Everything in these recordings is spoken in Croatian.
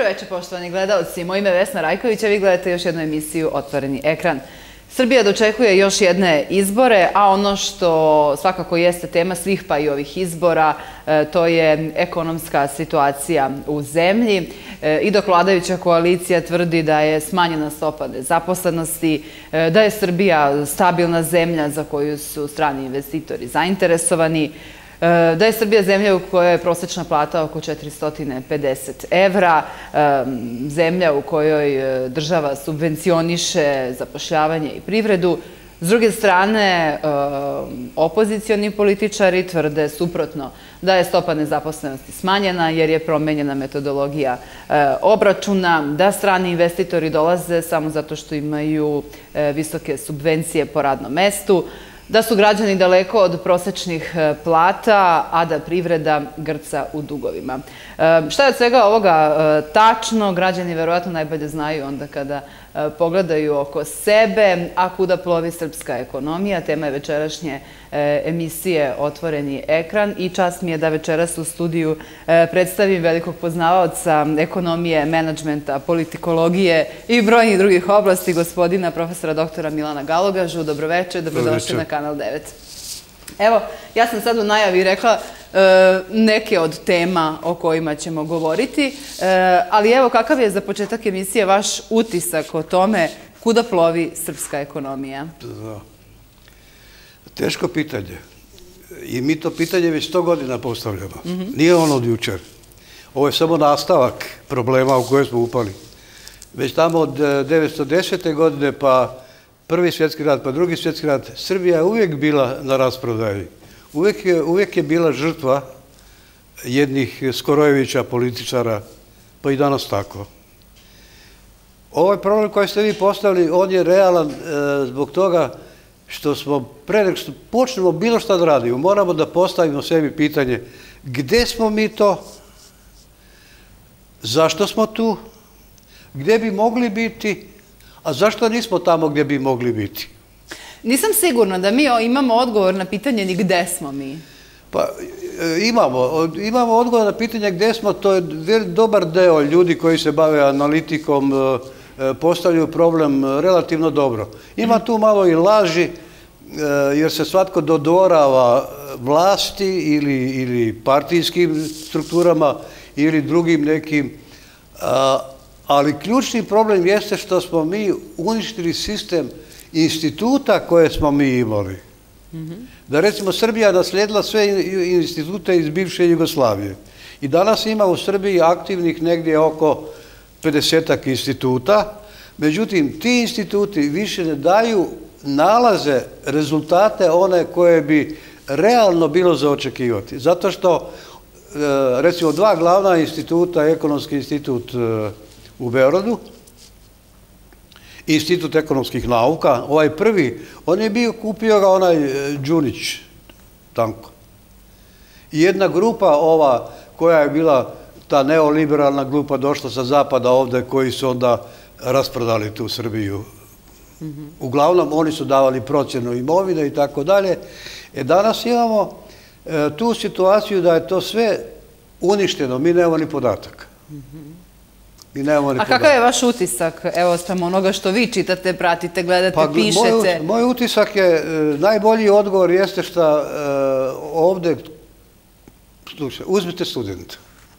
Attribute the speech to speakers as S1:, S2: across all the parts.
S1: Dobro večer, poštovani gledalci. Moje ime je Vesna Rajković, a vi gledate još jednu emisiju Otvoreni ekran. Srbija dočekuje još jedne izbore, a ono što svakako jeste tema svih pa i ovih izbora, to je ekonomska situacija u zemlji. I dok vladajuća koalicija tvrdi da je smanjena stopa nezaposlenosti, da je Srbija stabilna zemlja za koju su strani investitori zainteresovani, da je Srbija zemlja u kojoj je prosečna plata oko 450 evra, zemlja u kojoj država subvencioniše zapošljavanje i privredu. S druge strane, opozicioni političari tvrde suprotno, da je stopa nezaposlenosti smanjena jer je promenjena metodologija obračuna, da strani investitori dolaze samo zato što imaju visoke subvencije po radnom mestu, da su građani daleko od prosečnih plata, a da privreda grca u dugovima. Šta je od svega ovoga tačno? Građani verovatno najbolje znaju onda kada pogledaju oko sebe, a kuda plovi srpska ekonomija. Tema je večerašnje emisije Otvoreni ekran i čast mi je da večeras u studiju predstavim velikog poznavaoca ekonomije, menadžmenta, politikologije i brojnih drugih oblasti, gospodina profesora doktora Milana Galogažu. Dobroveče, dobrodošli na Kanal 9. Evo, ja sam sad u najavi rekla neke od tema o kojima ćemo govoriti, ali evo kakav je za početak emisije vaš utisak o tome kuda plovi srpska ekonomija?
S2: Teško pitanje. I mi to pitanje već 100 godina postavljamo. Nije ono od jučer. Ovo je samo nastavak problema u koje smo upali. Već tamo od 1910. godine pa Prvi svjetski rat, pa Drugi svjetski rat, Srbija je uvijek bila na rasprodaji. Uvijek je bila žrtva jednih Skorojevića, političara, pa i danas tako. Ovaj problem koji ste vi postavili, on je realan zbog toga što smo, pre nego što počnemo bilo šta da radimo, moramo da postavimo sebi pitanje gde smo mi to, zašto smo tu, gde bi mogli biti, a zašto nismo tamo gdje bi mogli biti?
S1: Nisam sigurna da mi imamo odgovor na pitanje ni gde smo mi.
S2: Pa imamo odgovor na pitanje gde smo, to je dobar deo ljudi koji se bave analitikom, postavljaju problem relativno dobro. Ima tu malo i laži, jer se svatko dodvorava vlasti ili partijskim strukturama ili drugim nekim, ali ključni problem jeste što smo mi uništili sistem instituta koje smo mi imali. Da recimo Srbija naslijedila sve institute iz bivše Jugoslavije. I danas ima u Srbiji aktivnih negdje oko 50-ak instituta, međutim ti instituti više ne daju nalaze, rezultate one koje bi realno bilo za očekivati. Zato što recimo dva glavna instituta, Ekonomski institut u Beogradu, Institut ekonomskih nauka, ovaj prvi, on je bio, kupio ga onaj Đunić, Tanko. I jedna grupa ova koja je bila ta neoliberalna grupa došla sa zapada ovde koji su onda rasprodali tu Srbiju. Uglavnom oni su davali procjenu imovine i tako dalje. Danas imamo tu situaciju da je to sve uništeno, mi nemamo ni podatak.
S1: A kakav je vaš utisak, evo spram onoga što vi čitate, pratite, gledate, pišete?
S2: Moj utisak je, najbolji odgovor jeste što ovde, slušaj, uzmite studenta.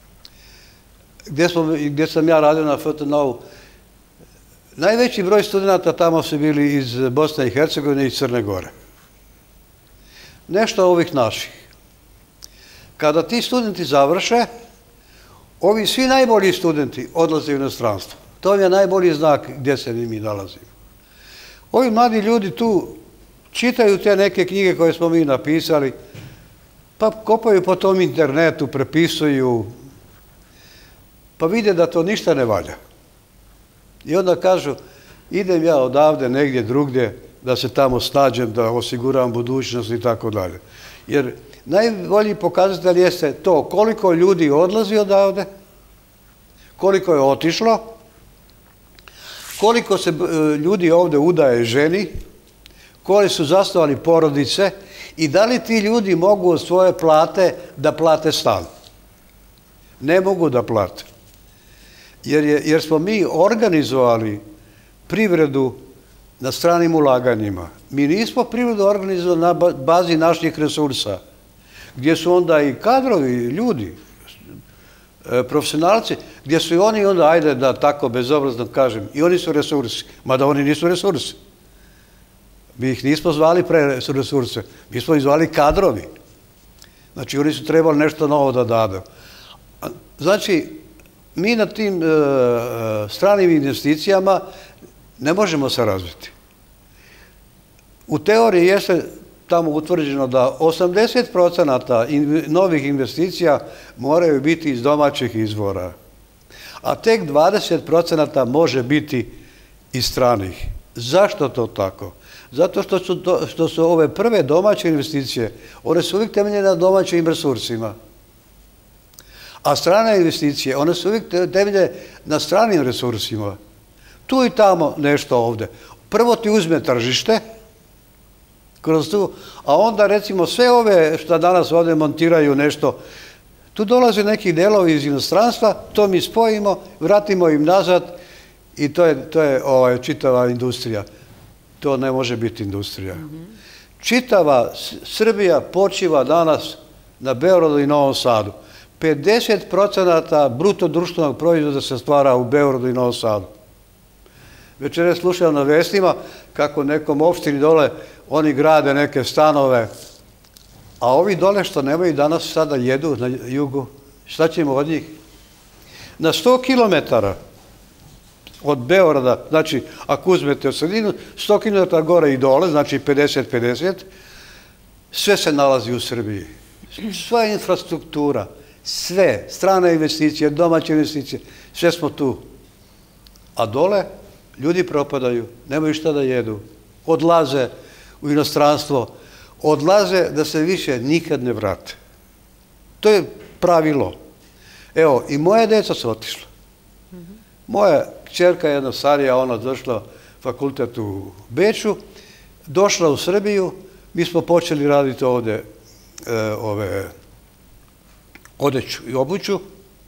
S2: Gdje sam ja radio na FTN-u, najveći broj studenta tamo su bili iz Bosne i Hercegovine i iz Crne Gore. Nešto ovih naših. Kada ti studenti završe, ovi svi najbolji studenti odlaze u inostranstvo. To je najbolji znak gdje se mi nalazimo. Ovi mladi ljudi tu čitaju te neke knjige koje smo mi napisali, pa kopaju po tom internetu, prepisuju, pa vide da to ništa ne valja. I onda kažu, idem ja odavde negdje drugdje, da se tamo snađem, da osiguram budućnost i tako dalje. Jer najbolji pokazatelj jeste to koliko ljudi odlazi odavde, koliko je otišlo, koliko se ljudi ovde udaje ženi, koji su zasnovali porodice i da li ti ljudi mogu od svoje plate da plate stan. Ne mogu da plate. jer smo mi organizovali privredu na stranim ulaganjima. Mi nismo privredu organizovali na bazi naših resursa, gdje su onda i kadrovi, ljudi, profesionalci, gdje su i oni onda, ajde da tako bezobrazno kažem, i oni su resursi, mada oni nisu resursi. Mi ih nismo zvali resurse, mi smo ih zvali kadrovi. Znači, oni su trebali nešto novo da dadu. Znači, mi na tim stranim investicijama ne možemo se razviti. U teoriji jeste tamo utvrđeno da 80% novih investicija moraju biti iz domaćih izvora, a tek 20% može biti iz stranih. Zašto to tako? Zato što su ove prve domaće investicije, one su uvijek temeljene na domaćim resursima. A strane investicije, one su uvijek temeljene na stranim resursima. Tu i tamo nešto ovdje. Prvo ti uzme tržište, kroz tu, a onda recimo sve ove što danas ovdje montiraju nešto, tu dolaze neki delovi iz inostranstva, to mi spojimo, vratimo im nazad i to je čitava industrija. To ne može biti industrija. Čitava Srbija počiva danas na Beogradu i Novom Sadu. 50% bruto društvenog proizvoda se stvara u Beogradu i Novom Sadu. Večeras slušam na vestima kako nekom opštini dole oni grade neke stanove, a ovi dole što nemaju danas sada jedu na jugu, šta ćemo od njih? Na 100 kilometara od Beograda, znači ako uzmete od sredinu, 100 kilometara gore i dole, znači 50-50, sve se nalazi u Srbiji. Sva infrastruktura, sve, strane investicije, domaće investicije, sve smo tu. A dole ljudi propadaju, nemaju šta da jedu, odlaze u inostranstvo, odlaze da se više nikad ne vrate. To je pravilo. Evo, i moje djeca su otišla. Moja kćerka, jedna starija, ona došla fakultet u Beču, došla u Srbiju, mi smo počeli raditi ovdje odeću i obuću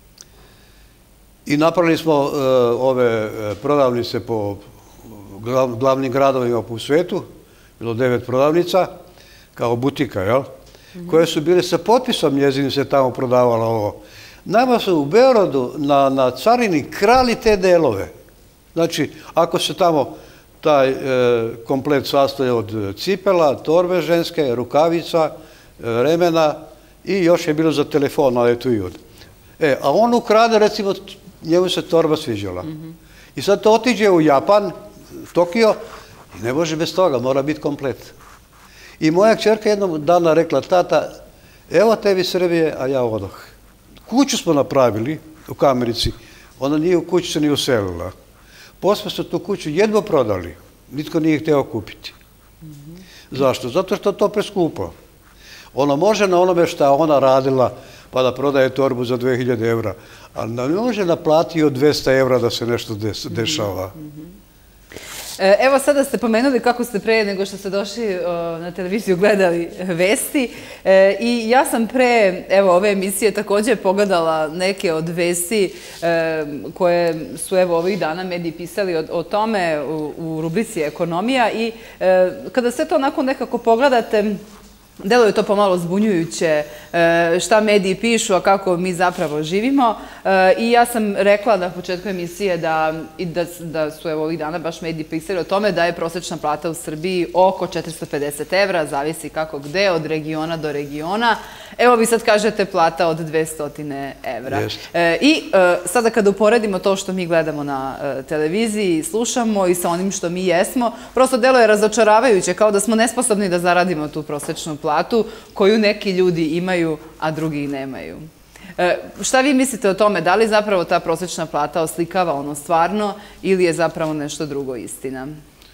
S2: i napravili smo ove prodavnice po glavnim gradovima po svetu, bilo 9 prodavnica, kao butika, jel? Koje su bile sa potpisom njezinim se tamo prodavalo ovo. Nama su u Beogradu na carini krali te delove. Znači, ako se tamo taj komplet sastoji od cipela, torbe ženske, rukavica, remena i još je bilo za telefon, ali tu i od. A on ukrade, recimo, njemu se torba sviđala. I sad to otiđe u Japan, Tokio, i ne može bez toga, mora biti komplet. I moja kćerka jednog dana rekla, tata, evo tebi Srbije, a ja odoh. Kuću smo napravili u Kamenici, ona nije u kuću se ni uselila. Posle su tu kuću jedva prodali, nitko nije hteo kupiti. Zašto? Zato što je to preskupo. Ona može na onome što ona radila, pa da prodaje torbu za 2000 evra, ali ne može naplatiti od 200 evra da se nešto dešava.
S1: Evo sada ste pomenuli kako ste pre nego što ste došli na televiziju gledali vesti i ja sam pre ove emisije također pogledala neke od vesti koje su ovih dana mediji pisali o tome u rubrici Ekonomija i kada sve to onako nekako pogledate, deluje to pomalo zbunjujuće šta mediji pišu, a kako mi zapravo živimo. I ja sam rekla na početku emisije da su ovih dana baš mediji pisali o tome da je prosječna plata u Srbiji oko 450 evra, zavisi kako gde, od regiona do regiona. Evo vi sad kažete plata od 200 evra. I sada kada uporedimo to što mi gledamo na televiziji, slušamo i sa onim što mi jesmo, prosto deluje razočaravajuće, kao da smo nesposobni da zaradimo tu prosječnu platu koju neki ljudi imaju, a drugi nemaju. Šta vi mislite o tome? Da li zapravo ta prosječna plata oslikava ono stvarno ili je zapravo nešto drugo istina?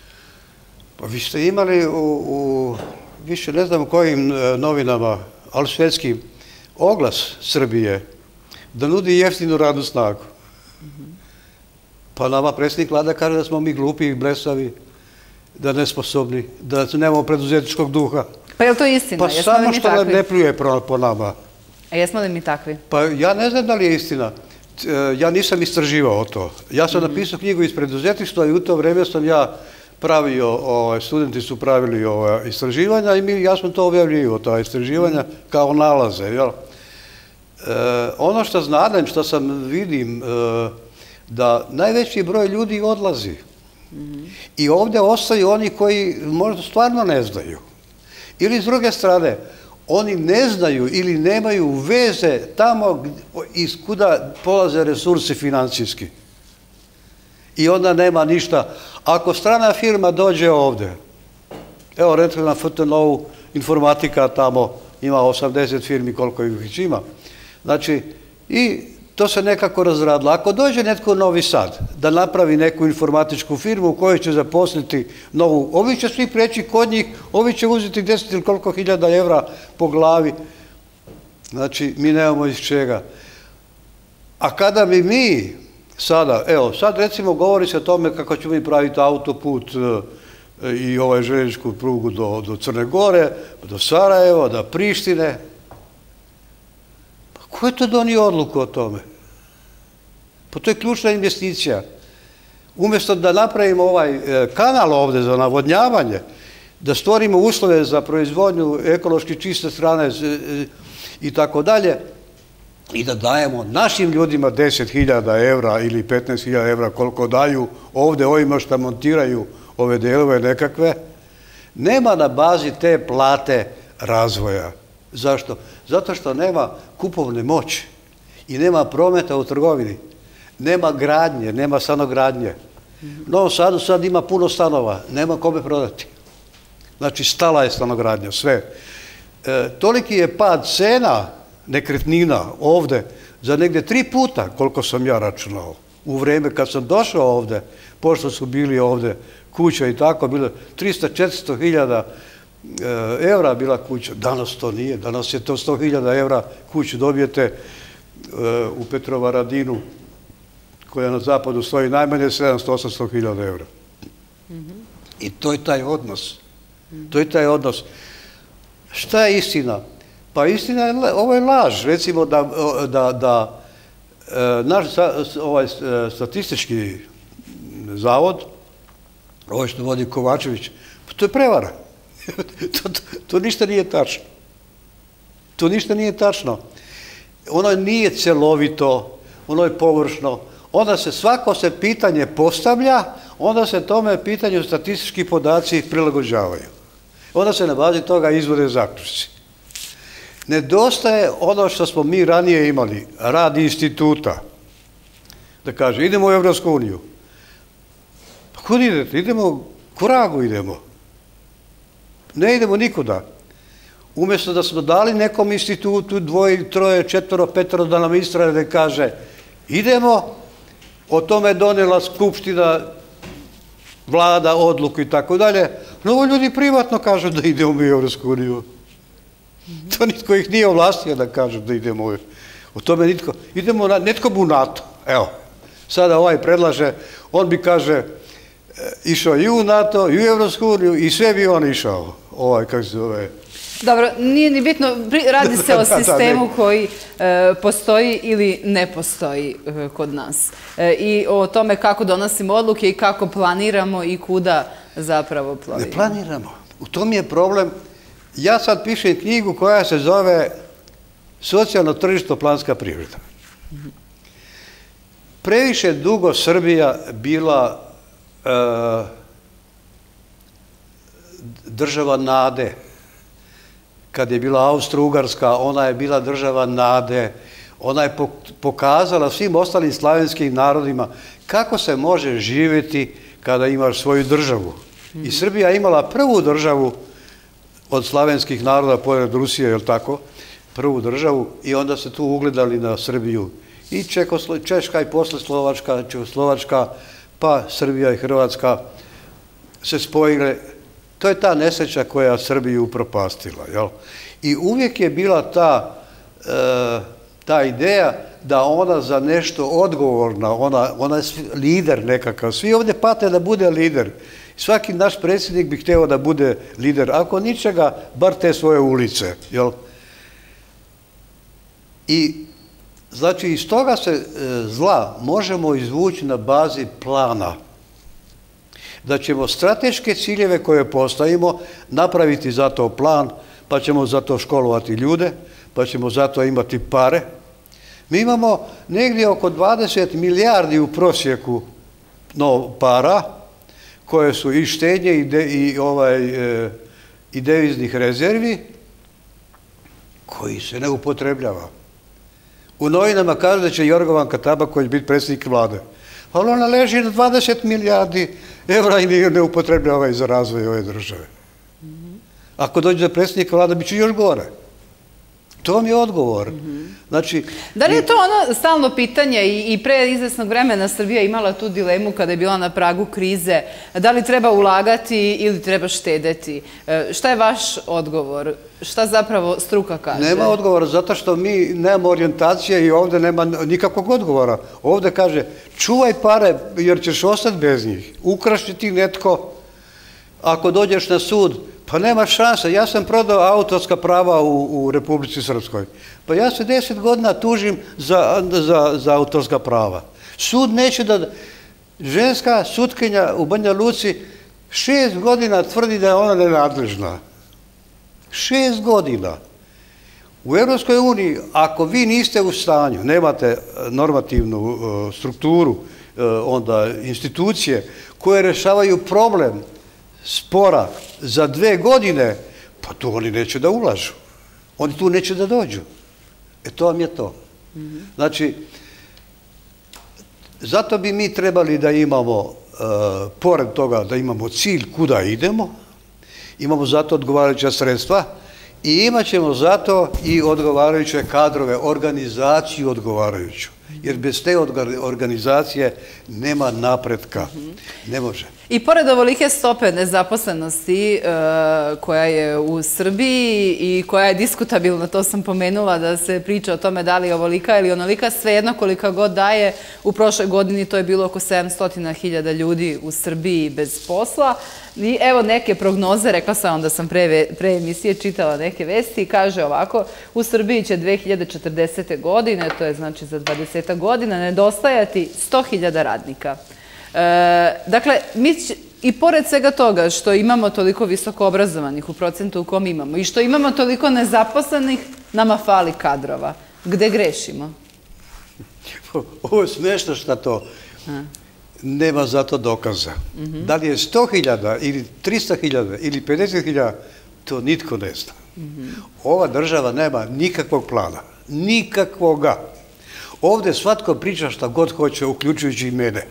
S2: Pa vi ste imali u više ne znam u kojim novinama, ali svetski oglas Srbije da nudi jeftinu radnu snagu. Pa nama predsjednik vlada kaže da smo mi glupi i blesavi, da nesposobni, da nemamo preduzetničkog duha.
S1: Pa je li to istina?
S2: Pa samo što ne pljuje po nama.
S1: A jesmo li mi takvi?
S2: Pa ja ne znam da li je istina. Ja nisam istraživao to. Ja sam napisao knjigu iz preduzetništva i u to vrijeme sam ja pravio, studenti su pravili istraživanja i ja sam to objavljivao, ta istraživanja, kao nalaze. Jel? Ono što znadem, što sam vidim, da najveći broj ljudi odlazi. I ovdje ostaju oni koji možda stvarno ne znaju. Ili s druge strane, oni ne znaju ili nemaju veze tamo iz kuda polaze resursi financijski. I onda nema ništa. Ako strana firma dođe ovdje, evo recimo na FTN-u informatika tamo ima 80 firmi koliko ih ima. Znači, i to se nekako razradilo. Ako dođe netko u Novi Sad da napravi neku informatičku firmu u kojoj će zaposliti novu, ovi će svi preći kod njih, ovi će uzeti 10 ili koliko hiljada evra po glavi. Znači, mi nemamo iz čega. A kada bi mi sada, evo, sad recimo govori se o tome kako ćemo mi praviti autoput i željezničku prugu do Crne Gore, do Sarajeva, do Prištine. Ko je to donio odluku o tome? Pa to je ključna investicija. Umjesto da napravimo ovaj kanal ovdje za navodnjavanje, da stvorimo uslove za proizvodnju ekološki čiste strane i tako dalje, i da dajemo našim ljudima 10.000 evra ili 15.000 evra koliko daju ovdje ovima što montiraju ove delove nekakve, nema na bazi te plate razvoja. Zašto? Zato što nema kupovne moći i nema prometa u trgovini, nema gradnje, nema stanogradnje. U Novom Sadu sad ima puno stanova, nema kome prodati. Znači, stala je stanogradnja, sve. Toliki je pad cena nekretnina ovdje za negdje 3 puta, koliko sam ja računao. U vrijeme kad sam došao ovdje, pošto su bili ovdje kuća i tako, bilo 300-400 hiljada evra bila kuća. Danas to nije. Danas je to 100.000 evra kuću dobijete u Petrovaradinu, koja na zapadu stoji najmanje 700-800.000 evra. I to je taj odnos. To je taj odnos. Šta je istina? Pa istina je, ovo je laž. Recimo da naš statistički zavod, ovo što vodi Kovačević, to je prevara. To ništa nije tačno. To ništa nije tačno. Ono nije celovito, ono je površno. Onda se svako se pitanje postavlja, onda se tome pitanju statistički podaci prilagođavaju. Onda se na bazi toga izvode zaključci. Nedostaje ono što smo mi ranije imali, rad instituta. Da kaže, idemo u Evropsku uniju. Pa kud idete? Idemo, ku Ragu idemo. Ne idemo nikuda. Umjesto da smo dali nekom institutu 2, 3, 4, 5 da nam istraje da kaže idemo, o tome je donijela skupština, vlada, odluku i tako dalje. No, ljudi privatno kažu da idemo u Evropsku uniju. To nitko ih nije ovlastio da kažu da idemo o tome nitko. Idemo, netko bu NATO. Evo, sada ovaj predlaže, on bi kaže išao i u NATO, i u Evropsku uniju, i sve bi on išao. Kako se zove...
S1: Dobro, nije ni bitno, radi se o sistemu koji postoji ili ne postoji kod nas. I o tome kako donosimo odluke i kako planiramo i kuda zapravo plovimo.
S2: Ne planiramo. U tom je problem. Ja sad pišem knjigu koja se zove Socijalno tržišno planska privreda. Previše dugo Srbija bila država nade. Kad je bila Austro-Ugarska, ona je bila država nade. Ona je pokazala svim ostalim slavenskim narodima kako se može živjeti kada imaš svoju državu. I Srbija je imala prvu državu od slavenskih naroda, pored Rusije, je li tako? Prvu državu, i onda se tu ugledali na Srbiju. I Češka i posle Slovačka, Čehoslovačka, pa Srbija i Hrvatska se spojile. To je ta nesreća koja Srbiju upropastila. Jel? I uvijek je bila ta ideja da ona za nešto odgovorna, ona je lider nekakav. Svi ovdje pate da bude lider. Svaki naš predsjednik bi htio da bude lider. Ako ničega, bar te svoje ulice. Jel? I Znači, iz toga se zla možemo izvući na bazi plana. Da ćemo strateške ciljeve koje postavimo napraviti za to plan, pa ćemo za to školovati ljude, pa ćemo za to imati pare. Mi imamo negdje oko 20 milijardi u prosjeku para, koje su i štednje i deviznih rezervi, koji se ne upotrebljava. U novinama kaže da će Jorgovanka Tabaković biti predsjednik vlade. Ali ona leži na 20 milijardi evra i ne upotrebljava za razvoj ove države. Ako dođe do predsjednika vlade, bit će još gore. To mi je odgovor. Znači,
S1: da li je to ono stalno pitanje i pre izvesnog vremena Srbija imala tu dilemu kada je bila na pragu krize, da li treba ulagati ili treba štedeti? Šta je vaš odgovor? Šta zapravo struka kaže?
S2: Nema odgovora, zato što mi nemamo orijentacije i ovdje nema nikakvog odgovora. Ovdje kaže, čuvaj pare jer ćeš ostati bez njih. Ukrašće ti netko, ako dođeš na sud, pa nema šanse. Ja sam prodao autorska prava u Republici Srpskoj. Pa ja se 10 godina tužim za autorska prava. Sud neće da... Ženska sutkinja u Banja Luci 6 godina tvrdi da je ona nenadležna. 6 godina. U Europskoj uniji, ako vi niste u stanju, nemate normativnu strukturu, onda institucije koje rešavaju problem spora za 2 godine, pa tu oni neće da ulažu. Oni tu neće da dođu. To vam je to. Znači, zato bi mi trebali da imamo, pored toga da imamo cilj kuda idemo, imamo zato odgovarajuća sredstva i imat ćemo zato i odgovarajuće kadrove, organizaciju odgovarajuću. Jer bez te organizacije nema napretka. Ne može.
S1: I pored ovolike stope nezaposlenosti koja je u Srbiji i koja je diskutabilna, to sam pomenula da se priča o tome da li je ovolika ili onolika, svejedno kolika god daje, u prošloj godini to je bilo oko 700.000 ljudi u Srbiji bez posla. I evo neke prognoze, rekla sam vam da sam pre emisije čitala neke vesti i kaže ovako, u Srbiji će 2040. godine, to je znači za 20 godina, nedostajati 100.000 radnika. Dakle, mi i pored svega toga što imamo toliko visoko obrazovanih u procentu u kom imamo i što imamo toliko nezaposlenih, nama fali kadrova. Gde grešimo?
S2: Ovo je smešno što to nema za to dokaza. Da li je 100.000 ili 300.000 ili 50.000, to nitko ne zna. Ova država nema nikakvog plana. Nikakvoga. Ovdje svatko priča šta god hoće, uključujući i mene.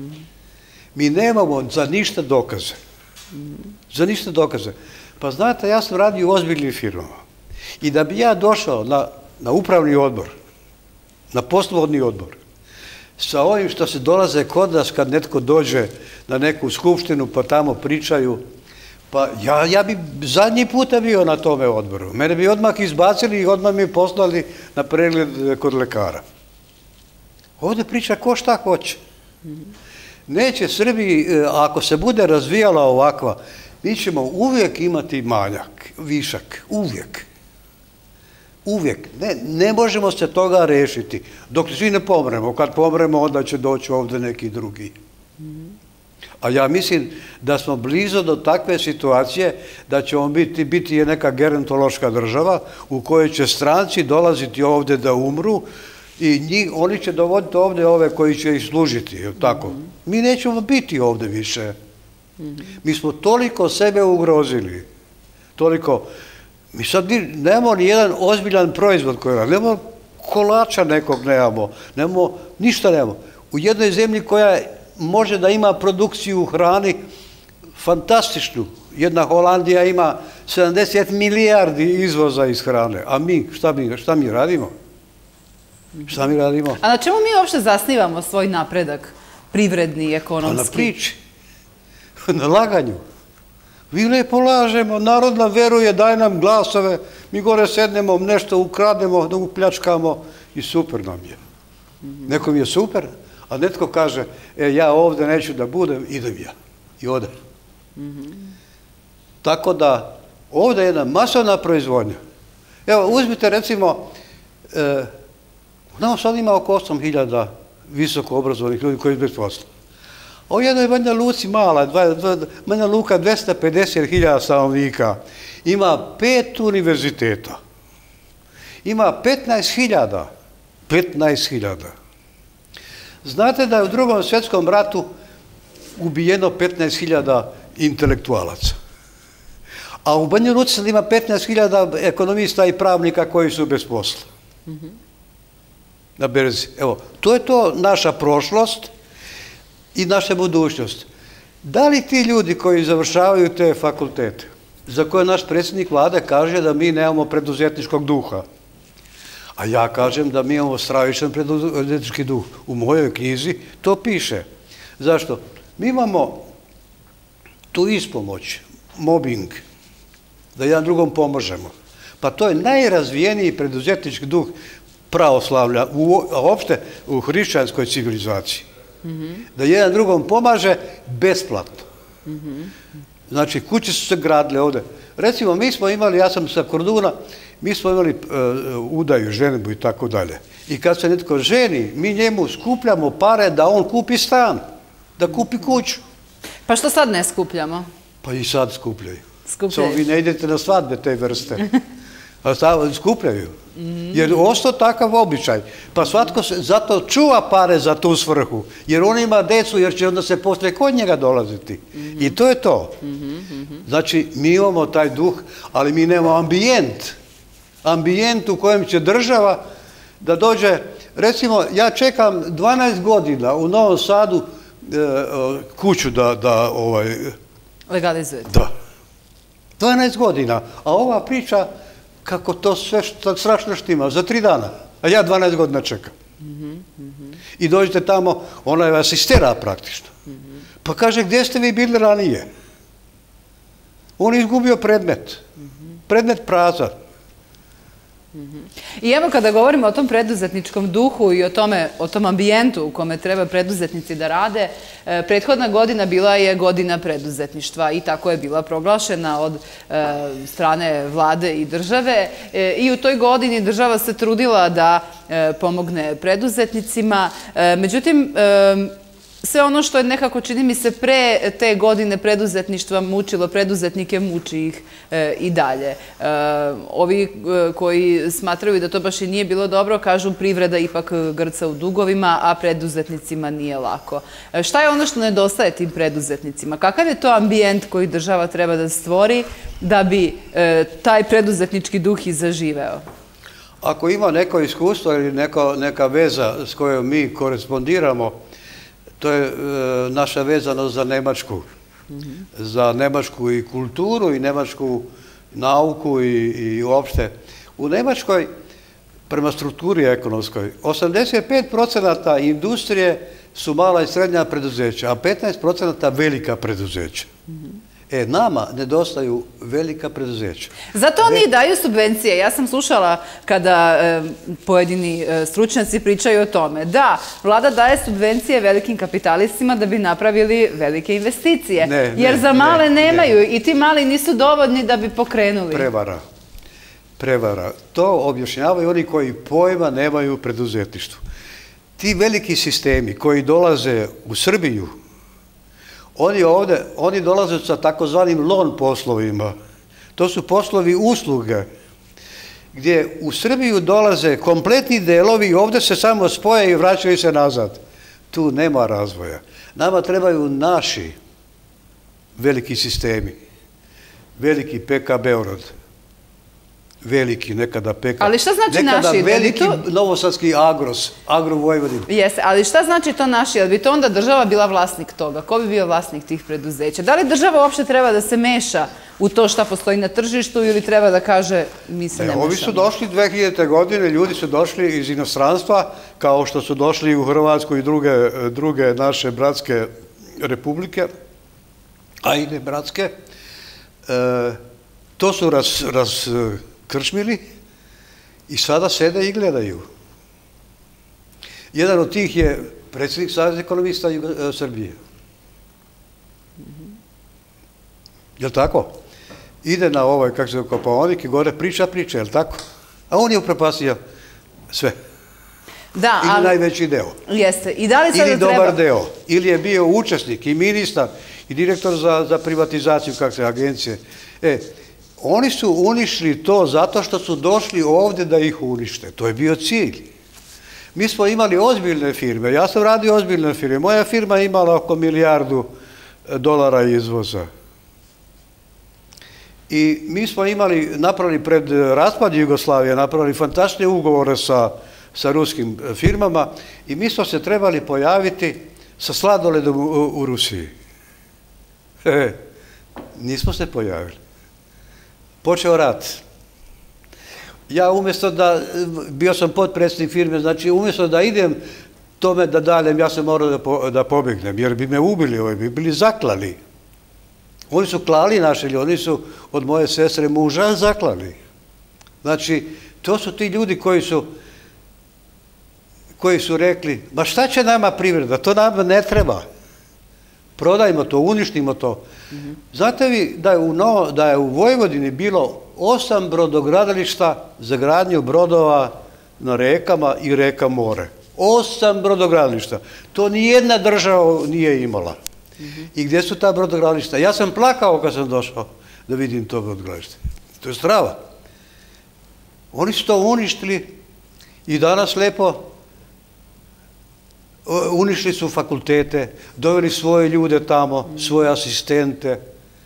S2: Mi nemamo za ništa dokaze. Za ništa dokaze. Pa znate, ja sam radio u ozbiljnim firmama. I da bi ja došao na upravni odbor, na poslovodni odbor, sa ovim što se dolaze kod nas kad netko dođe na neku skupštinu pa tamo pričaju, pa ja bi zadnji puta bio na tome odboru. Mene bi odmah izbacili i odmah mi poslali na pregled kod lekara. Ovdje priča ko šta hoće. Neće Srbiji, ako se bude razvijala ovakva, mi ćemo uvijek imati manjak, višak, uvijek. Uvijek. Ne možemo se toga rešiti. Dok svi ne pomremo. Kad pomremo, onda će doći ovdje neki drugi. A ja mislim da smo blizu do takve situacije da ćemo biti neka gerontološka država u kojoj će stranci dolaziti ovdje da umru i oni će dovoditi ovdje ove koji će ih služiti. Tako. Mi nećemo biti ovdje više. Mi smo toliko sebe ugrozili. Toliko... Mi sad nemamo ni jedan ozbiljan proizvod koji radimo. Nemamo kolača nekog nemamo, ništa nemamo. U jednoj zemlji koja može da ima produkciju hrani fantastičnu. Jedna Holandija ima 70 milijardi izvoza iz hrane. A mi, šta mi radimo? Šta mi radimo?
S1: A na čemu mi uopšte zasnivamo svoj napredak, privredni i ekonomski?
S2: Pa na priči. Na laganju. Mi lepo lažemo, narod nam veruje, daj nam glasove, mi gore sednemo, nešto ukrademo, da upljačkamo i super nam je. Nekom je super, a netko kaže, ja ovdje neću da budem, idem ja. I ode. Tako da, ovdje je jedna masovna proizvodnja. Evo, uzmite recimo, Nama sad ima oko 8.000 visoko obrazovanih ljudi koji su bez posla. A u jednoj Banja Luci mala, Banja Luka 250.000 stanovnika, ima 5 univerziteta. Ima 15.000. 15.000. Znate da je u Drugom svjetskom ratu ubijeno 15.000 intelektualaca. A u Banja Luci ima 15.000 ekonomista i pravnika koji su bez posla. Na berzi. Evo, to je to naša prošlost i naša budućnost. Da li ti ljudi koji završavaju te fakultete, za koje naš predsjednik vlade kaže da mi nemamo preduzetničkog duha, a ja kažem da mi imamo stravičan preduzetnički duh. U mojoj knjizi to piše. Zašto? Mi imamo tu ispomoć, mobbing, da jedan drugom pomožemo. Pa to je najrazvijeniji preduzetnički duh pravoslavlja, uopšte u hrišćanskoj civilizaciji. Da jedan drugom pomaže besplatno. Znači, kuće su se gradile ovde. Recimo, mi smo imali, ja sam sa Korduna, mi smo imali udaju, ženbu i tako dalje. I kad se netko ženi, mi njemu skupljamo pare da on kupi stan, da kupi kuću.
S1: Pa što sad ne skupljamo?
S2: Pa i sad skupljaju.
S1: Skupljaju.
S2: Samo vi ne idete na svadbe te vrste. Skupljaju. Jer ostao takav običaj. Pa svatko se zato čuva pare za tu svrhu. Jer on ima decu, jer će onda se poslije kod njega dolaziti. I to je to. Znači, mi imamo taj duh, ali mi nemamo ambijent. Ambijent u kojem će država da dođe. Recimo, ja čekam 12 godina u Novom Sadu kuću da
S1: legalizujete.
S2: Da. 12 godina. A ova priča kako to sve strašno štima, za 3 dana. A ja 12 godina čekam. I dođete tamo, ona je vas istera praktično. Pa kaže, gdje ste vi bili ranije? On je izgubio predmet. Predmet prazan.
S1: I evo kada govorimo o tom preduzetničkom duhu i o tom ambijentu u kome treba preduzetnici da rade, prethodna godina bila je godina preduzetništva i tako je bila proglašena od strane vlade i države. I u toj godini država se trudila da pomogne preduzetnicima. Međutim, sve ono što je nekako, čini mi se, pre te godine preduzetništva mučilo preduzetnike, muči ih i dalje. Ovi koji smatraju da to baš i nije bilo dobro, kažu privreda ipak grca u dugovima, a preduzetnicima nije lako. Šta je ono što nedostaje tim preduzetnicima? Kakav je to ambijent koji država treba da stvori da bi taj preduzetnički duh i zaživeo?
S2: Ako ima neko iskustvo ili neka veza s kojom mi korespondiramo, to je naša vezanost za Nemačku. Za nemačku i kulturu i nemačku nauku i uopšte. U Nemačkoj, prema strukturi ekonomskoj, 85% industrije su mala i srednja preduzeća, a 15% velika preduzeća. Nama nedostaju velika preduzeća.
S1: Zato oni daju subvencije. Ja sam slušala kada pojedini stručnjaci pričaju o tome. Da, vlada daje subvencije velikim kapitalistima da bi napravili velike investicije. Jer za male nemaju i ti mali nisu dovoljni da bi pokrenuli.
S2: Prevara. Prevara. To objašnjavaju oni koji pojma nemaju u preduzetništvu. Ti veliki sistemi koji dolaze u Srbiju, oni dolaze sa takozvanim loan poslovima. To su poslovi usluge, gdje u Srbiju dolaze kompletni delovi i ovdje se samo spoje i vraćaju se nazad. Tu nema razvoja. Nama trebaju naši veliki sistemi. Veliki PK Beograd. Veliki, nekada PK.
S1: Ali šta znači naši?
S2: Nekada veliki novosadski Agros, Agro Vojvodin.
S1: Jeste, ali šta znači to naši? Jel bi to onda država bila vlasnik toga? Ko bi bio vlasnik tih preduzeća? Da li država uopšte treba da se meša u to šta postoji na tržištu ili treba da kaže mi se ne mešamo?
S2: Ovi su došli 2000. godine, ljudi su došli iz inostranstva, kao što su došli u Hrvatsku i druge naše bratske republike, a i ne bratske. To su krčmili i sada sede i gledaju. Jedan od tih je predsjednik Saveza ekonomista Srbije. Je li tako? Ide na ovaj, kako se Kopaonik i gore priča, je li tako? A on je upropastio sve.
S1: Da,
S2: ili najveći deo.
S1: Jeste. I da li sada
S2: ili
S1: treba...
S2: dobar deo. Ili je bio učesnik i ministar i direktor za privatizaciju kakve agencije. Oni su uništili to zato što su došli ovdje da ih unište. To je bio cilj. Mi smo imali ozbiljne firme. Ja sam radio ozbiljne firme. Moja firma je imala oko $1 milijardu izvoza. I mi smo napravili pred raspad Jugoslavije, napravili fantastične ugovore sa ruskim firmama i mi smo se trebali pojaviti sa sladoledom u Rusiji. Nismo se pojavili. Počeo rat. Ja umjesto da, bio sam potpredsjednik firme, znači umjesto da idem tome da daljem, ja sam morao da pobjegnem, jer bi me ubili, bi bili zaklali. Oni su klali naše ljudi, oni su od moje sestre muža zaklali. Znači, to su ti ljudi koji su rekli, ma šta će nama privreda, to nam ne treba. Prodajmo to, uništimo to. Znate vi da je u Vojvodini bilo 8 brodogradilišta za gradnju brodova na rekama i reka more. 8 brodogradilišta. To nijedna država nije imala. I gdje su ta brodogradilišta? Ja sam plakao kad sam došao da vidim to brodogradilište. To je strava. Oni su to uništili i danas lepo uništili su fakultete, doveli svoje ljude tamo, svoje asistente.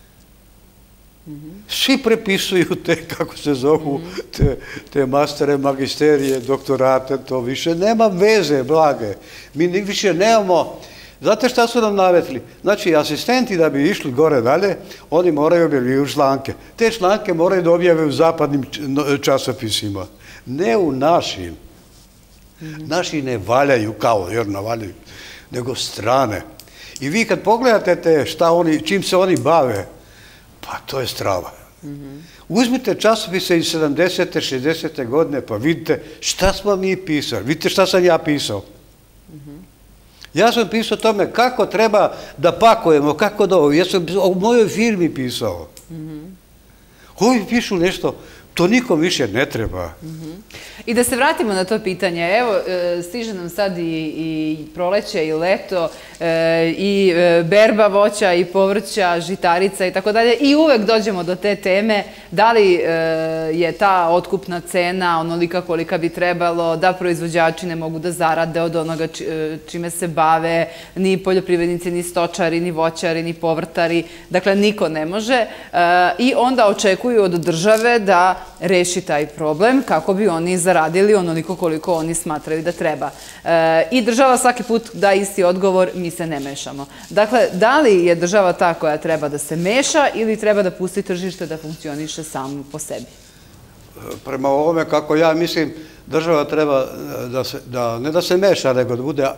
S2: Svi prepisuju te, kako se zovu, te mastere, magisterije, doktorate, to više nema veze, blage. Mi više nemamo. Znate šta su nam navetli? Znači, asistenti da bi išli gore dalje, oni moraju objavljivati članke. Te članke moraju da objave u zapadnim časopisima. Ne u našim. Naši ne valjaju kao, jer ne valjaju, nego strane. I vi kad pogledate čim se oni bave, pa to je strava. Uzmite časopise iz 70. 60. godine pa vidite šta smo mi pisali. Vidite šta sam ja pisao. Ja sam pisao o tome kako treba da pakujemo, kako da ovo. Ja sam o mojoj firmi pisao. Ovi pišu nešto, to nikom više ne treba.
S1: I da se vratimo na to pitanje. Evo, stiže nam sad i proleće i leto i berba voća i povrća, žitarica i tako dalje. I uvek dođemo do te teme da li je ta otkupna cena onolika kolika bi trebalo, da proizvođači ne mogu da zarade od onoga čime se bave, ni poljoprivrednici, ni stočari, ni voćari, ni povrtari. Dakle, niko ne može. I onda očekuju od države da reši taj problem kako bi oni zaradili onoliko koliko oni smatraju da treba. I država svaki put da isti odgovor, mi se ne mešamo. Dakle, da li je država ta koja treba da se meša ili treba da pusti tržište da funkcioniše samo po sebi?
S2: Prema ovome, kako ja mislim, država treba ne da se meša, nego da bude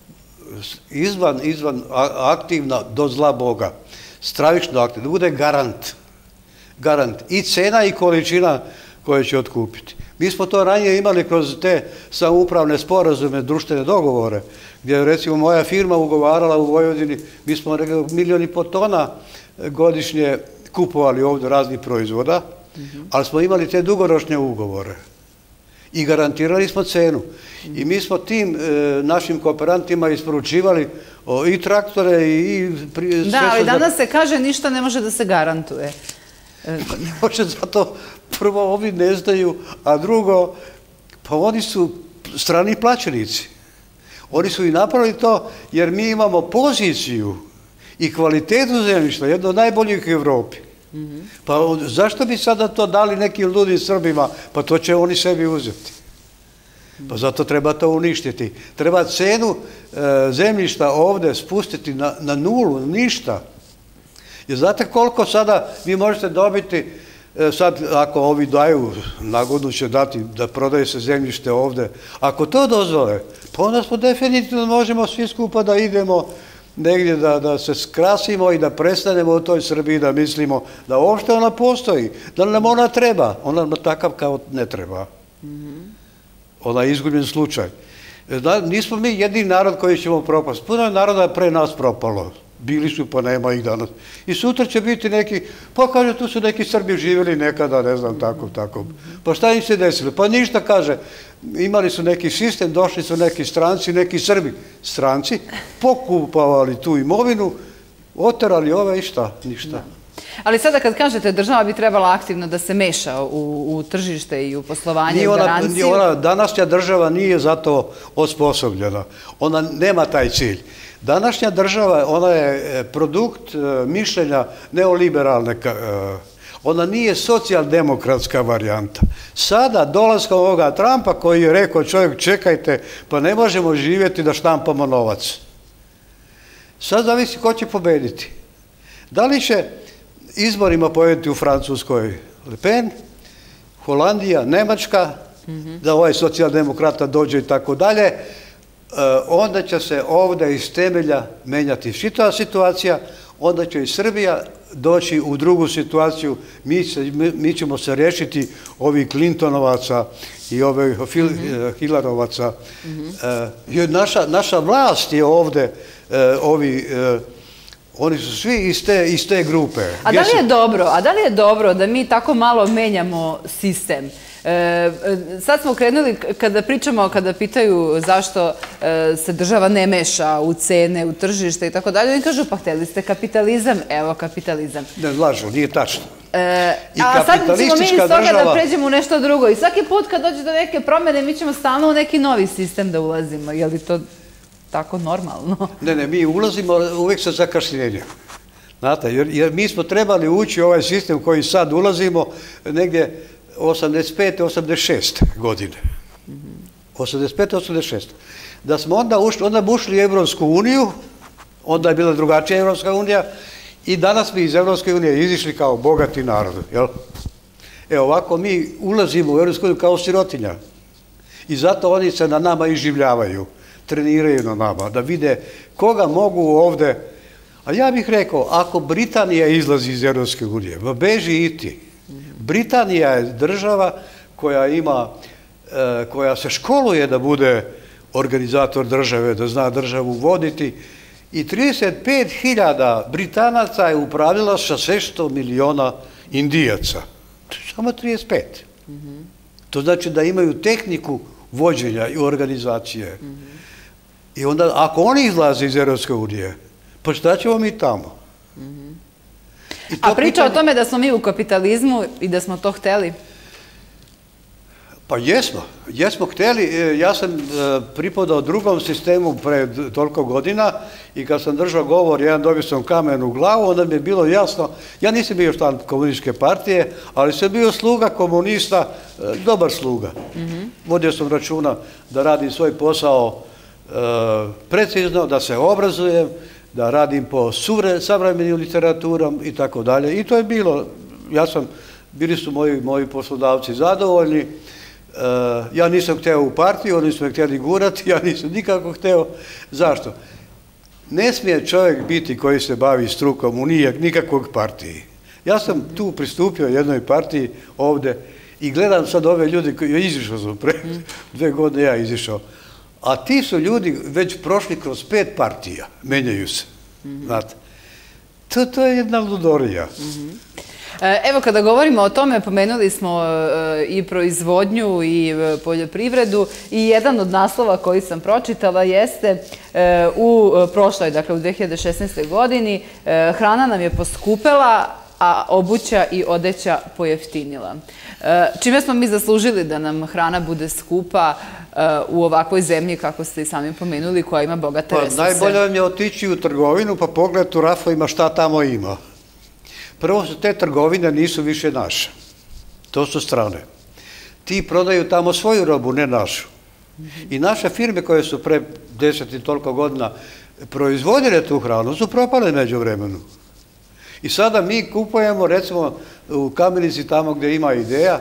S2: izvan aktivna do zla Boga. Stravično aktivna, da bude garant. Garant. I cena i količina koje će otkupiti. Mi smo to ranije imali kroz te samoupravne sporazume, društvene dogovore, gdje je recimo moja firma ugovarala u Vojvodini, mi smo 1,5 milijuna tona godišnje kupovali ovdje raznih proizvoda, ali smo imali te dugoročne ugovore i garantirali smo cenu. I mi smo tim našim kooperantima isporučivali i traktore i...
S1: Da, ali danas se kaže ništa ne može da se garantuje.
S2: Ne može, zato prvo ovi ne znaju, a drugo, pa oni su strani plaćenici. Oni su i napravili to jer mi imamo poziciju i kvalitetu zemljišta, jedno od najboljih u Evropi. Pa zašto bi sada to dali nekim ludim Srbima, pa to će oni sebi uzeti. Pa zato treba to uništiti. Treba cenu zemljišta ovdje spustiti na nulu, ništa. Jer znate koliko sada vi možete dobiti, sad ako ovi daju, nagodnu će dati da prodaje se zemljište ovdje, ako to dozvole, pa onda smo definitivno možemo svi skupa da idemo negdje da se skrasimo i da prestanemo u toj Srbiji da mislimo da uopšte ona postoji, da nam ona treba, ona nam takav kao ne treba. Ona je izgubljen slučaj. Nismo mi jedini narod koji ćemo propasti. Puno naroda je pre nas propalo. Bili su, pa nema ih danas. I sutra će biti neki, pa kaže, tu su neki Srbi živjeli nekada, ne znam, tako. Pa šta im se desilo? Pa ništa, kaže, imali su neki sistem, došli su neki stranci, neki Srbi, stranci, pokupovali tu imovinu, oterali ove i šta, ništa.
S1: Ali sada kad kažete država bi trebala aktivno da se meša u tržište i u poslovanje i garanciju...
S2: Današnja država nije za to osposobljena. Ona nema taj cilj. Današnja država, ona je produkt mišljenja neoliberalne, ona nije socijaldemokratska varijanta. Sada dolaskom ovoga Trumpa koji je rekao čovjek čekajte, pa ne možemo živjeti da štampamo novac. Sad zavisi ko će pobediti. Da li će izborima pobediti u Francuskoj Le Pen, Holandija, Nemačka, da ovaj socijaldemokrata dođe i tako dalje, onda će se ovdje iz temelja menjati čitava situacija, onda će i Srbija doći u drugu situaciju, mi ćemo se riješiti ovih Clintonovaca i ovih Hilarovaca. Naša vlast je ovdje, oni su svi iz te grupe.
S1: A da li je dobro da mi tako malo menjamo sistem? Sad smo krenuli kada pitaju zašto se država ne meša u cene, u tržište i tako dalje, oni kažu pa htjeli ste kapitalizam, evo kapitalizam.
S2: Ne, lažu, nije tačno.
S1: A sad ćemo mi iz toga da pređemo u nešto drugo i svaki put kad dođe do neke promjene mi ćemo stalno u neki novi sistem da ulazimo, je li to tako normalno?
S2: Ne, mi ulazimo uvijek sa zakašnjenjem. Znate, jer mi smo trebali ući u ovaj sistem koji sad ulazimo negdje 85. 86. godine. 85. 86. Da smo onda ušli u Evropsku uniju, onda je bila drugačija Evropska unija i danas mi iz Evropske unije izišli kao bogati narod. Evo ovako mi ulazimo u Evropsku uniju kao sirotinja. I zato oni se na nama iživljavaju, treniraju na nama, da vide koga mogu ovdje. A ja bih rekao, ako Britanija izlazi iz Evropske unije, beži i ti. Britanija je država koja se školuje da bude organizator države, da zna državu voditi i 35.000 Britanaca je upravljala sa 600 miliona Indijaca. Samo 35. To znači da imaju tehniku vođenja i organizacije. I onda, ako oni izlaze iz Evropske unije, pa šta ćemo mi tamo?
S1: A priča o tome da smo mi u kapitalizmu i da smo to hteli?
S2: Pa jesmo hteli. Ja sam pripadao drugom sistemu pre toliko godina i kad sam držao govor, jedan dobio sam kamen u glavu, onda mi je bilo jasno, ja nisam bio član komunističke partije, ali sam bio sluga komunista, dobar sluga. Vodio sam računa da radim svoj posao precizno, da se obrazujem, da radim po savremenim literaturom i tako dalje. I to je bilo, bili su moji poslodavci zadovoljni. Ja nisam hteo u partiju, oni su me htjeli gurati, ja nisam nikako hteo. Zašto? Ne smije čovjek biti koji se bavi strukom u nikakvog partiji. Ja sam tu pristupio jednoj partiji ovdje i gledam sad ove ljudi koji izišao sam pre 2 godine, ja izišao. A ti su ljudi već prošli kroz 5 partija, menjaju se. Znate, to je jedna ludorija.
S1: Evo, kada govorimo o tome, pomenuli smo i proizvodnju i poljoprivredu i jedan od naslova koji sam pročitala jeste u prošloj, dakle u 2016. godini, hrana nam je poskupela, a obuća i odeća pojeftinila. Čime smo mi zaslužili da nam hrana bude skupa u ovakvoj zemlji, kako ste i sami pomenuli, koja ima bogate resurse?
S2: Najbolje vam je otići u trgovinu pa pogledati u rafovima šta tamo ima. Prvo su te trgovine nisu više naše. To su strane. Ti prodaju tamo svoju robu, ne našu. I naše firme koje su pre 10 i toliko godina proizvodile tu hranu su propale među vremenu. I sada mi kupujemo, recimo, u Kamenici tamo gdje ima Ideja.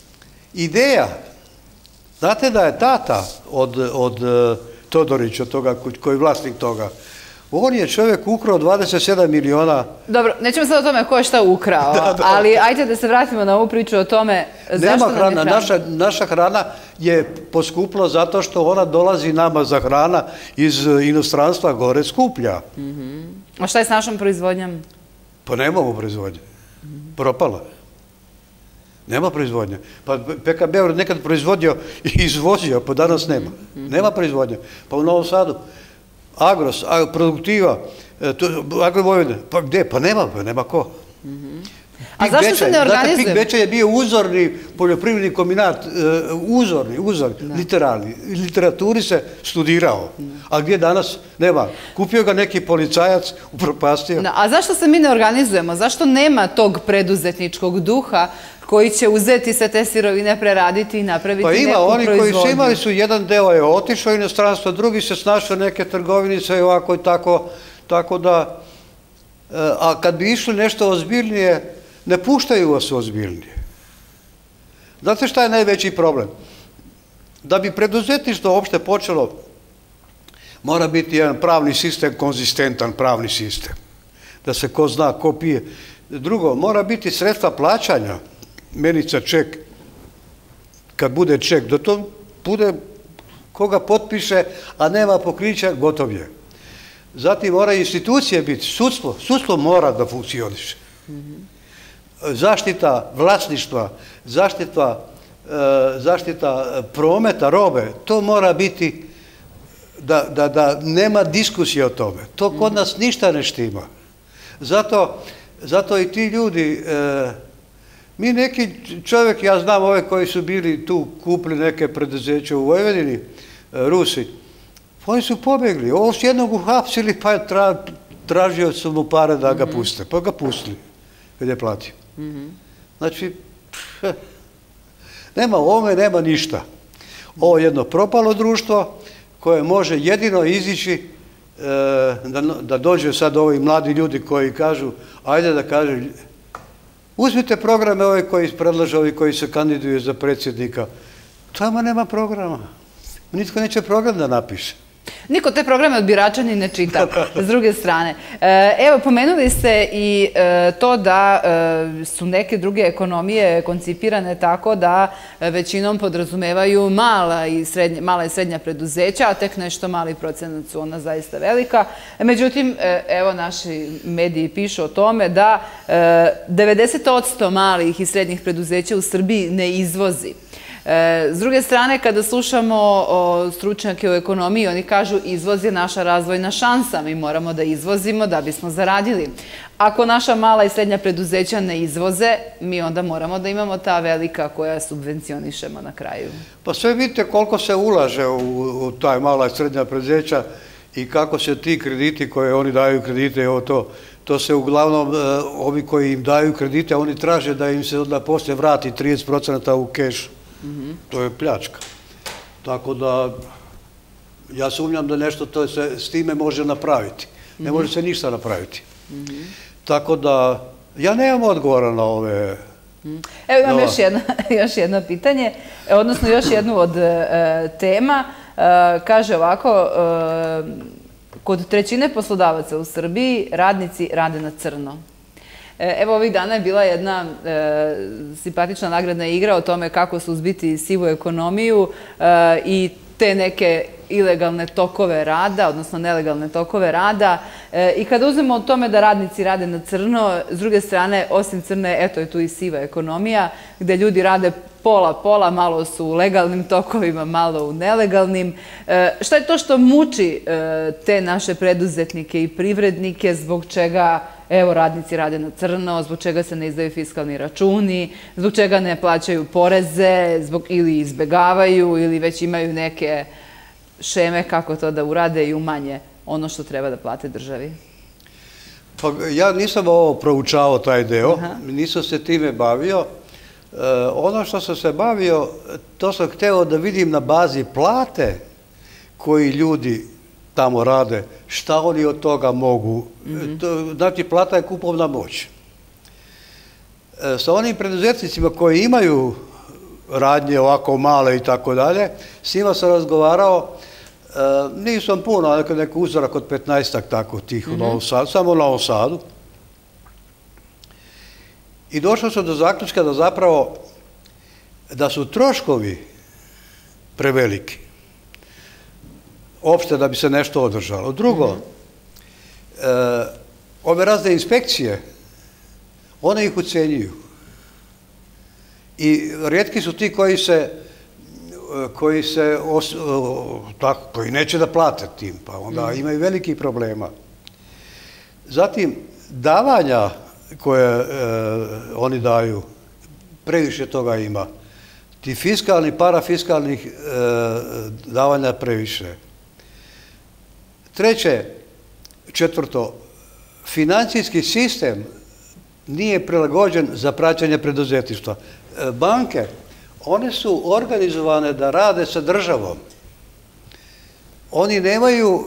S2: Ideja. Znate da je tata od Todorića, koji je vlasnik toga. On je čovjek ukrao 27 miliona.
S1: Dobro, nećemo sad o tome ko je šta ukrao, ali ajde da se vratimo na ovu priču o tome zašto nam je hrana.
S2: Naša hrana je poskupla zato što ona dolazi nama za hrana iz inostranstva gore skuplja.
S1: A šta je s našom proizvodnjom?
S2: Pa nemamo proizvodnje. Propala. Nema proizvodnje. Pa PKB je nekad proizvodio i izvozio, pa danas nema. Nema proizvodnje. Pa u Novom Sadu, Agros, Produktiva, Agrovojvodina, pa gdje? Pa nema ko.
S1: A zašto se ne organizuje?
S2: PIK Bečej je bio uzorni poljoprivredni kombinat, uzorni, literalni. Literaturi se studirao. A gdje danas? Nema. Kupio ga neki policajac, upropastio.
S1: A zašto se mi ne organizujemo? Zašto nema tog preduzetničkog duha koji će uzeti sve te sirovine, preraditi i napraviti neku proizvodnju?
S2: Pa ima, oni koji su imali su, jedan deo je otišao u inostranstvo, drugi se snašao neke trgovinice i ovako i tako da, a kad bi išli nešto ozbiljnije, ne puštaju vas ozbiljnije. Znate šta je najveći problem? Da bi preduzetništvo uopšte počelo, mora biti jedan pravni sistem, konzistentan pravni sistem. Da se ko zna, ko pije. Drugo, mora biti sredstva plaćanja, menica, ček, kad bude ček, da to bude koga potpiše, a nema pokrića, gotov je. Zatim mora institucije biti, sudstvo mora da funkcioniše. Zaštita vlasništva, zaštita prometa robe, to mora biti da nema diskusije o tome. To kod nas ništa ne štima. Zato i ti ljudi, mi neki čovjek, ja znam ove koji su bili tu, kupili neke preduzeće u Vojvodini, Rusi, oni su pobjegli, ovo s jednog uhapsili, pa tražio su mu pare da ga puste, pa ga pustili kad je platio. Znači, u ovome nema ništa. Ovo je jedno propalo društvo koje može jedino izići da dođe sad ovi mladi ljudi koji kažu, ajde da kažu, uzmite programe ove koji predlažu, ovi koji se kandiduju za predsjednika. Tamo nema programa. Nitko neće program da napiše.
S1: Niko te programe od birača ni ne čita, s druge strane. Evo, pomenuli ste i to da su neke druge ekonomije koncipirane tako da većinom podrazumevaju mala i srednja preduzeća, a tek nešto mali procenat su ona zaista velika. Međutim, evo, naši mediji pišu o tome da 90% malih i srednjih preduzeća u Srbiji ne izvozi. S druge strane, kada slušamo stručnjake u ekonomiji, oni kažu izvoz je naša razvojna šansa, mi moramo da izvozimo da bismo zaradili. Ako naša mala i srednja preduzeća ne izvoze, mi onda moramo da imamo ta velika koja subvencionišemo na kraju.
S2: Pa sve vidite koliko se ulaže u taj mala i srednja preduzeća i kako se ti krediti koje oni daju kredite, to se uglavnom, ovi koji im daju kredite, oni traže da im se onda poslije vrati 30% u kešu. To je pljačka. Tako da, ja sumnjam da nešto to se s time može napraviti. Ne može se ništa napraviti. Tako da, ja nemam odgovora na ove...
S1: Evo imam još jedno pitanje, odnosno još jednu od tema. Kaže ovako, kod trećine poslodavaca u Srbiji radnici rade na crno. Evo, ovih dana je bila jedna simpatična nagradna igra o tome kako suzbiti sivu ekonomiju i te neke ilegalne tokove rada, odnosno nelegalne tokove rada. I kada uzmemo o tome da radnici rade na crno, s druge strane, osim crne, eto je tu i siva ekonomija, gde ljudi rade pola, malo su u legalnim tokovima, malo u nelegalnim. Šta je to što muči te naše preduzetnike i privrednike, zbog čega, evo, radnici rade na crno, zbog čega se ne izdaju fiskalni računi, zbog čega ne plaćaju poreze, ili izbegavaju, ili već imaju neke šeme kako to da urade i umanje ono što treba da plate državi?
S2: Pa ja nisam ovo proučavao taj deo, nisam se time bavio. Ono što sam se bavio, to sam hteo da vidim na bazi plate koji ljudi tamo rade, šta oni od toga mogu. Znači, plata je kupovna moć. Sa onim preduzetnicima koji imaju radnje ovako male i tako dalje, s njima sam razgovarao, nisam puno, ali neko uzorak od 15-ak tako tih u Novom Sadu, samo u Novom Sadu. I došao sam do zaključka da zapravo da su troškovi preveliki, opšte da bi se nešto održalo. Drugo, ove razne inspekcije, one ih ucenjuju. I rijetki su ti koji neće da plate tim, pa onda imaju velikih problema. Zatim, davanja koje oni daju, previše toga ima. Ti fiskalni, parafiskalnih davanja previše. Treće, četvrto, financijski sistem nije prilagođen za praćenje preduzetništva. Banke, one su organizovane da rade sa državom. Oni nemaju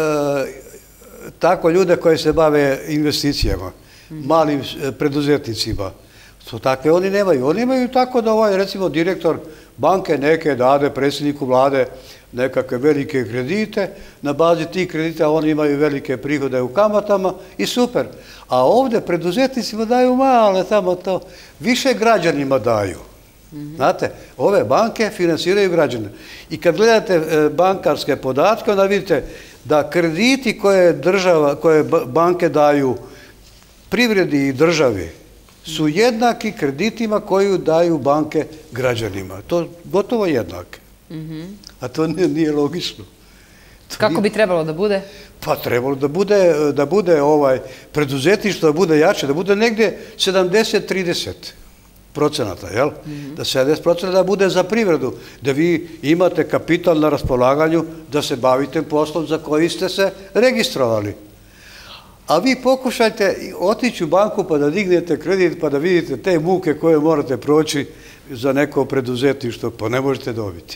S2: tako ljude koji se bave investicijama, malim preduzetnicima. Takve oni nemaju. Oni imaju tako da recimo, direktor banke neke dade predsjedniku vlade nekakve velike kredite, na bazi tih kredita oni imaju velike prihode u kamatama i super. A ovdje preduzetnicima daju male tamo to, više građanima daju. Znate, ove banke financiraju građane. I kad gledate bankarske podatke, onda vidite da krediti koje banke daju privredi i državi su jednaki kreditima koju daju banke građanima. To gotovo jednake. A to nije logično.
S1: Kako bi trebalo da bude?
S2: Pa trebalo da bude preduzetništvo, da bude jače, da bude negdje 70-30%, jel? Da 70% da bude za privredu, da vi imate kapital na raspolaganju, da se bavite poslom za koji ste se registrovali. A vi pokušajte otići u banku pa da dignete kredit, pa da vidite te muke koje morate proći za neko preduzetništvo, pa ne možete dobiti.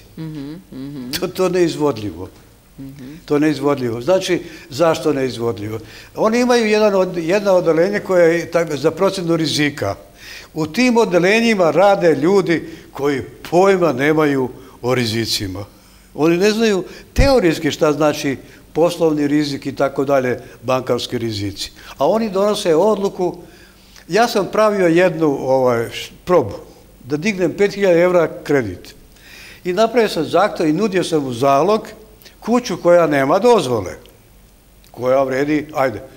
S2: To neizvodljivo. To neizvodljivo. Znači, zašto neizvodljivo? Oni imaju jedno odelenje koje je za procjenu rizika. U tim odelenjima rade ljudi koji pojma nemaju o rizicima. Oni ne znaju teorijski šta znači poslovni rizik i tako dalje, bankarski rizici. A oni donose odluku. Ja sam pravio jednu probu, da dignem 5.000 evra kredit. I napravio sam zahtjev i nudio sam u zalog kuću koja nema dozvole, koja vredi,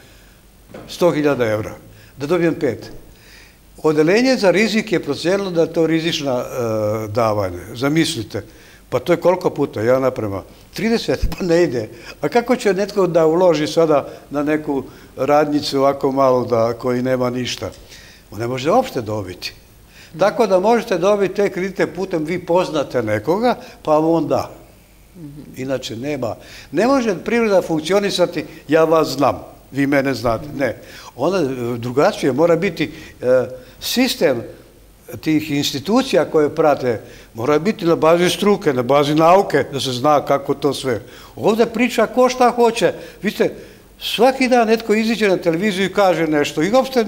S2: 100.000 evra, da dobijem 5. Odelenje za rizik je procijenilo da je to rizična davanje. Zamislite, pa to je koliko puta, 1:30, pa ne ide. A kako će netko da uloži sada na neku radnicu ovako malo koji nema ništa? On ne može uopšte dobiti. Tako da možete dobiti te kredite putem, vi poznate nekoga, pa vam on da. Inače nema. Ne može privreda funkcionisati, ja vas znam, vi mene znate. Ne. Ona drugačije mora biti sistem tih institucija koje prate, mora biti na bazi struke, na bazi nauke, da se zna kako to sve. Ovdje priča ko šta hoće. Vidite, svaki dan netko iziđe na televiziju i kaže nešto i uopšte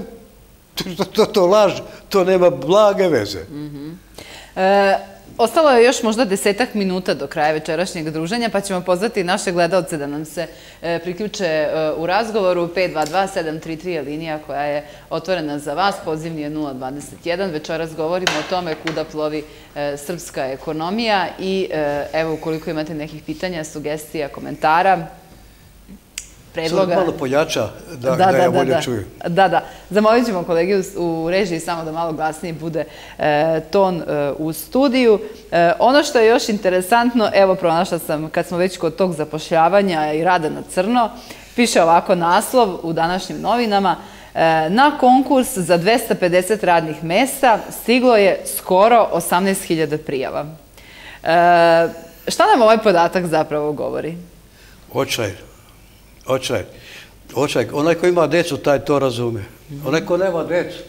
S2: to laž, to nema blage veze.
S1: Ostalo je još možda 10-ak minuta do kraja večerašnjeg druženja, pa ćemo pozvati naše gledalce da nam se priključe u razgovoru. 522-733 je linija koja je otvorena za vas, pozivni je 021. Večeras govorimo o tome kuda plovi srpska ekonomija i evo ukoliko imate nekih pitanja, sugestija, komentara, predloga.
S2: Sad malo pojača da ja bolje čuju.
S1: Da. Zamolit ćemo kolegi u režiji samo da malo glasniji bude ton u studiju. Ono što je još interesantno, evo pronašla sam kad smo već kod tog zapošljavanja i rada na crno, piše ovako naslov u današnjim novinama: na konkurs za 250 radnih mesta stiglo je skoro 18.000 prijava. Šta nam ovaj podatak zapravo govori?
S2: Očaj. Onaj ko ima decu, taj to razume. Onaj ko nema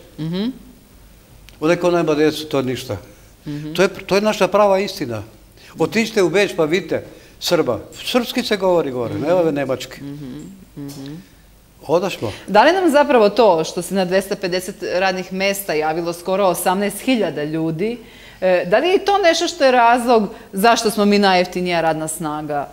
S2: decu, to ništa. To je naša prava istina. Otiđite u Beč pa vidite Srba. Srpski se govori gore, ne ove nemački. Odašmo.
S1: Da li nam zapravo to što se na 250 radnih mesta javilo skoro 18.000 ljudi, da li je to nešto što je razlog zašto smo mi najjeftinija radna snaga?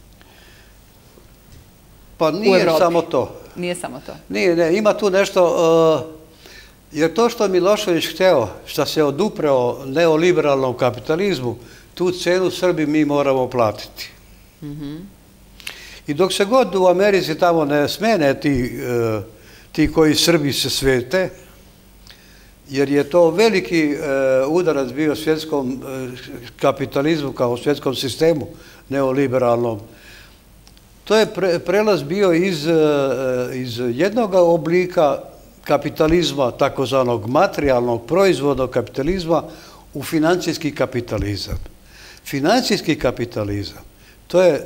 S2: Pa nije samo to.
S1: Nije samo to.
S2: Nije, ima tu nešto, jer to što Milošević hteo, što se odupreo neoliberalnom kapitalizmu, tu cenu Srbi mi moramo platiti. I dok se god u Americi tamo ne smene ti koji Srbi se svete, jer je to veliki udarac bio svjetskom kapitalizmu kao svjetskom sistemu neoliberalnom. To je prelaz bio iz jednog oblika kapitalizma, takozvanog materijalnog, proizvodnog kapitalizma, u financijski kapitalizam. Financijski kapitalizam, to je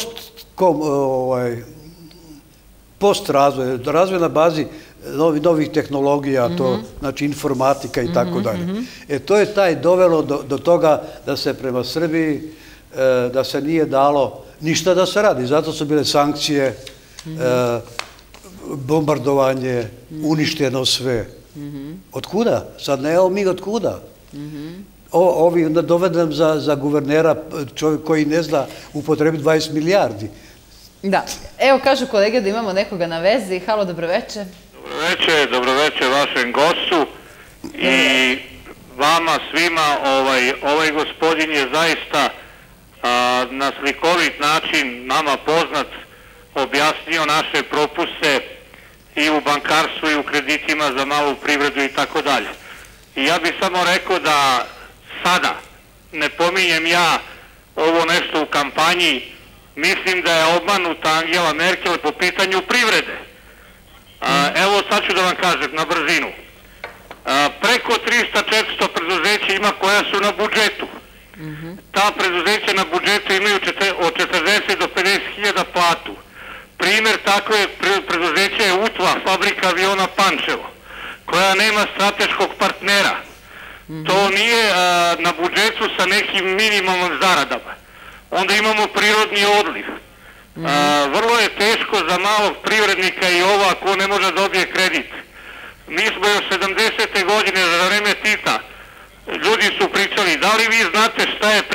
S2: post-razvoj, razvoj na bazi novih tehnologija, znači informatika i tako dalje. To je taj dovelo do toga da se prema Srbiji, da se nije dalo ništa da se radi. Zato su bile sankcije, bombardovanje, uništeno sve. Od kuda? Sad ne, evo mi od kuda? Ovi dovedem za guvernera, čovjek koji ne zna upotrebiti 20 milijardi.
S1: Da. Evo, kažu kolege da imamo nekoga na vezi. Halo, dobroveče.
S3: Dobroveče vašem gostu i vama svima. Ovaj gospodin je zaista na slikovit način nama poznat objasnio naše propuste i u bankarstvu i u kreditima za malu privredu i tako dalje. I ja bih samo rekao da sada, ne pominjem ja ovo nešto u kampanji, mislim da je obmanuta Angela Merkel po pitanju privrede. Evo sad ću da vam kažem na brzinu. Preko 300-400 preduzeća ima koja su na budžetu. Ta preduzeća na budžetu imaju od 40 do 50 hiljada platu. Primjer takve preduzeća je UTVA, fabrika aviona Pančevo, koja nema strateškog partnera. To nije na budžetu sa nekim minimalnim zaradama. Onda imamo prirodni odliv. Vrlo je teško za malog privrednika i ovo ako ne može dobije kredit. Mi smo još 70. godine za vreme Tita, ljudi su pričali, da li vi znate šta je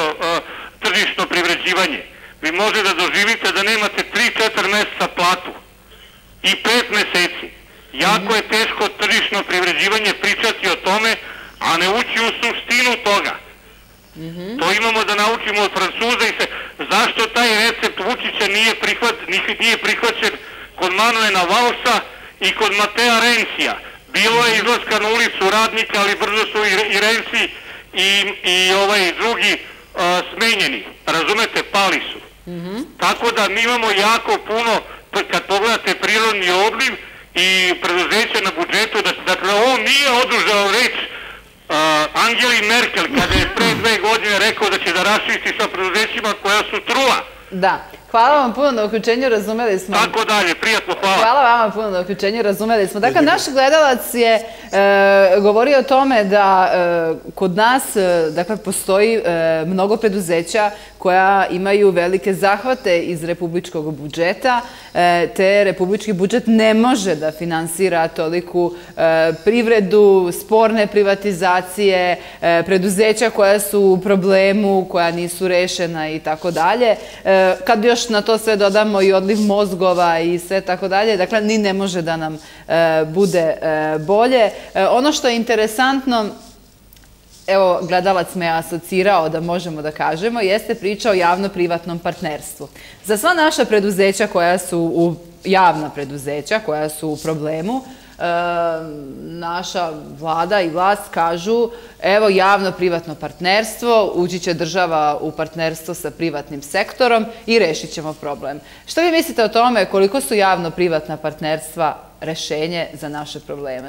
S3: tržišno privređivanje? Vi možete da doživite da nemate 3-4 mjeseca platu i 5 mjeseci. Jako je teško tržišno privređivanje pričati o tome, a ne ući u suštinu toga. To imamo da naučimo od Francuza i zašto taj recept Vučića nije prihvaćen kod Manuela Valsa i kod Matea Rencija. Bilo je izlaska na ulicu radnika, ali brzo su i Renci i drugi smenjeni. Razumete, pali su. Tako da mi imamo jako puno, kad pogledate prirodni odliv i preduzeća na budžetu, dakle on nije održao reč Angeli Merkel kada je pre 2 godine rekao da će da raščisti sa preduzećima koja su trula.
S1: Da. Hvala vam puno na uključenju, razumeli smo.
S3: Tako dalje, prijatno, hvala.
S1: Hvala vama puno na uključenju, razumeli smo. Dakle, naš gledalac je govorio o tome da kod nas postoji mnogo preduzeća koja imaju velike zahvate iz republičkog budžeta, te republički budžet ne može da finansira toliku privredu, sporne privatizacije, preduzeća koja su u problemu, koja nisu rešena i tako dalje. Kad još na to sve dodamo i odliv mozgova i sve tako dalje, dakle, ni ne može da nam bude bolje. Ono što je interesantno, evo, gledalac me asocirao da možemo da kažemo, jeste priča o javno-privatnom partnerstvu. Za sva naša preduzeća koja su javna preduzeća, koja su u problemu, naša vlada i vlast kažu, evo, javno-privatno partnerstvo, ući će država u partnerstvo sa privatnim sektorom i rešit ćemo problem. Što vi mislite o tome, koliko su javno-privatna partnerstva rešenje za naše probleme?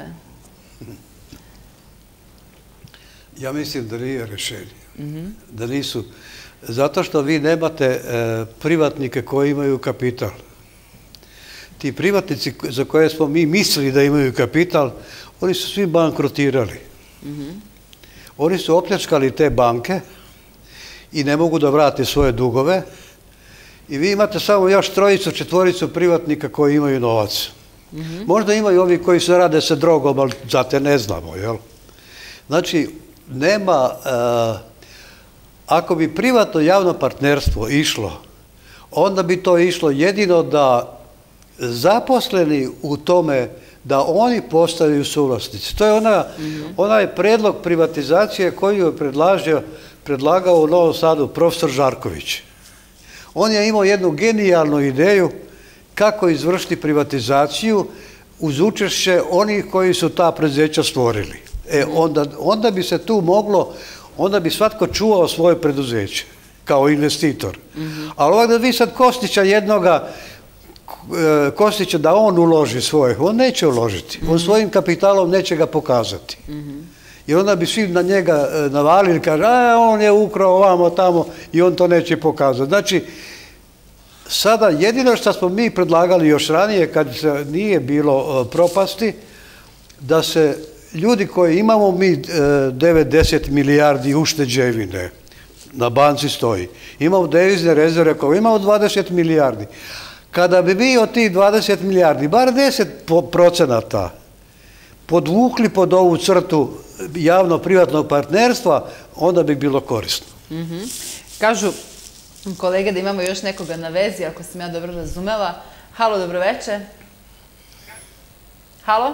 S2: Ja mislim da nije rešenje. Da nisu. Zato što vi nemate privatnike koji imaju kapital. Ti privatnici za koje smo mi mislili da imaju kapital, oni su svi bankrotirali. Oni su opljačkali te banke i ne mogu da vrate svoje dugove i vi imate samo još 3-4 privatnika koji imaju novac. Možda imaju ovi koji se rade sa drogom, ali zato ne znamo, jel? Znači, nema, ako bi privatno javno partnerstvo išlo, onda bi to išlo jedino da zaposleni u tome da oni postaju suvlasnici. To je onaj predlog privatizacije koji je predlagao u Novom Sadu profesor Žarković. On je imao jednu genijalnu ideju kako izvršiti privatizaciju uz učešće onih koji su ta preduzeća stvorili. Onda bi se tu moglo, onda bi svatko čuvao svoje preduzeće kao investitor. Ali ovdje da vi sad Kostića jednoga, Kostića da on uloži svoje, on neće uložiti. On svojim kapitalom neće ga pokazati. Jer onda bi svi na njega navalili, kaže, on je ukrao ovamo, tamo i on to neće pokazati. Znači, sada jedino što smo mi predlagali još ranije, kad se nije bilo propasti, da se ljudi koji imamo mi 9-10 milijardi ušteđevine, na banci stoji, imamo devizne rezerve koje imamo 20 milijardi. Kada bi mi od tih 20 milijardi, bar 10% podvukli pod ovu crtu javno-privatnog partnerstva, onda bi bilo korisno.
S1: Kažu kolege da imamo još nekoga na vezi, ako sam ja dobro razumela. Halo, dobroveče. Halo?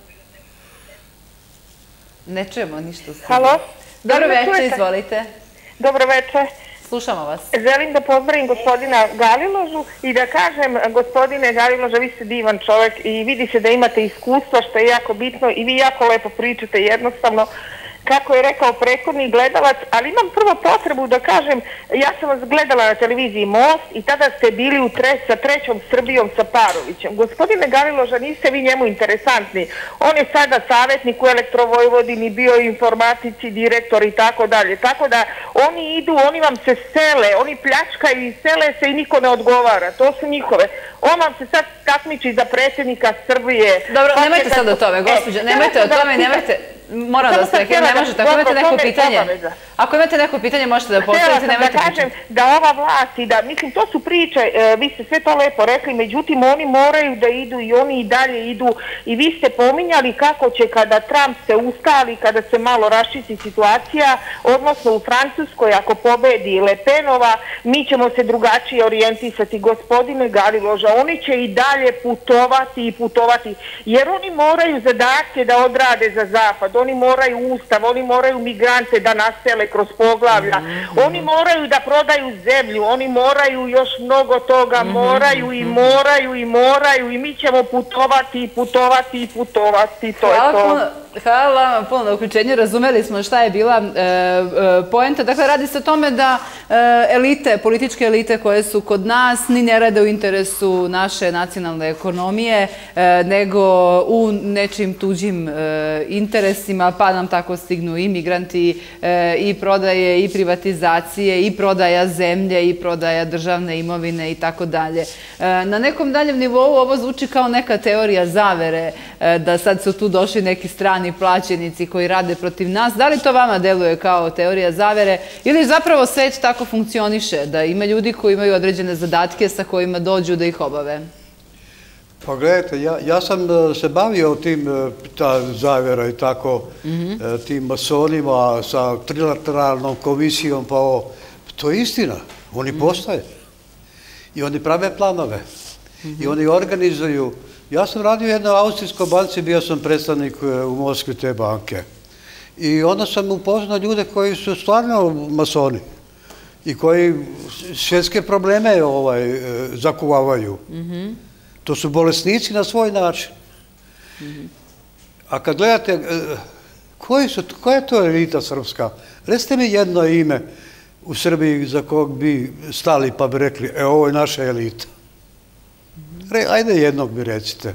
S1: Ne čujemo ništa.
S4: Halo?
S1: Dobroveče, izvolite.
S4: Dobroveče.
S1: Slušamo vas.
S4: Želim da pozdravim gospodina Galiložu i da kažem, gospodine Galiloža, vi ste divan čovjek i vidi se da imate iskustva, što je jako bitno i vi jako lepo pričate jednostavno, kako je rekao prethodni gledalac, ali imam prvo potrebu da kažem, ja sam vas gledala na televiziji Most i tada ste bili sa trećom Srbijom sa Parovićem. Gospodine Galiloža, niste vi njemu interesantni. On je sada savjetnik u Elektrovojvodini, bio u informatici, direktor i tako dalje. Tako da oni idu, oni vam se sele, oni pljačkaju i sele se i niko ne odgovara. To su njihove. On vam se sad takmiči za predsjednika Srbije.
S1: Dobro, nemojte sad o tome, gospođo, nemojte o tome, nemojte... Moram da ste, ne možete, ako imate neko pitanje, ako imate neko pitanje možete da postavite, nemojte
S4: da kažem da ova vlast i da, mislim, to su priče, vi ste sve to lepo rekli, međutim oni moraju da idu i oni i dalje idu i vi ste pominjali kako će kada Trump se ustali, kada se malo raščisti situacija, odnosno u Francuskoj ako pobedi Le Penova, mi ćemo se drugačije orijentisati. Gospodine Galiloža, oni će i dalje putovati i putovati, jer oni moraju zadatke da odrade za zapad. Oni moraju ustav, oni moraju migrante da nasele kroz poglavlja, oni moraju da prodaju zemlju, oni moraju još mnogo toga, moraju i mi ćemo putovati i putovati i putovati, to je to.
S1: Hvala vam puno na uključenju, razumeli smo šta je bila poenta. Dakle, radi se o tome da elite, političke elite koje su kod nas ni ne rade u interesu naše nacionalne ekonomije, nego u nečim tuđim interesima, pa nam tako stignu i migranti, i prodaje, i privatizacije, i prodaja zemlje, i prodaja državne imovine i tako dalje. Na nekom daljem nivou ovo zvuči kao neka teorija zavere, da sad su tu došli neki strani plaćenici koji rade protiv nas. Da li to vama deluje kao teorija zavere ili zapravo svet tako funkcioniše, da ima ljudi koji imaju određene zadatke sa kojima dođu da ih obave?
S2: Pa gledajte, ja sam se bavio tim, ta zavjera i tako, tim masonima sa trilateralnom komisijom, pa ovo, to je istina, oni postoje. I oni prave planove. I oni organizuju. Ja sam radio u jednoj austrijskoj banci, bio sam predstavnik u Moskvi te banke. I onda sam upoznao ljude koji su stvarno masoni i koji svjetske probleme zakuvavaju. To su bolesnici na svoj način. A kad gledate, koja je to elita srpska? Recite mi jedno ime u Srbiji za kog bi stali pa bi rekli, ovo je naša elita. Ajde jednog mi recite.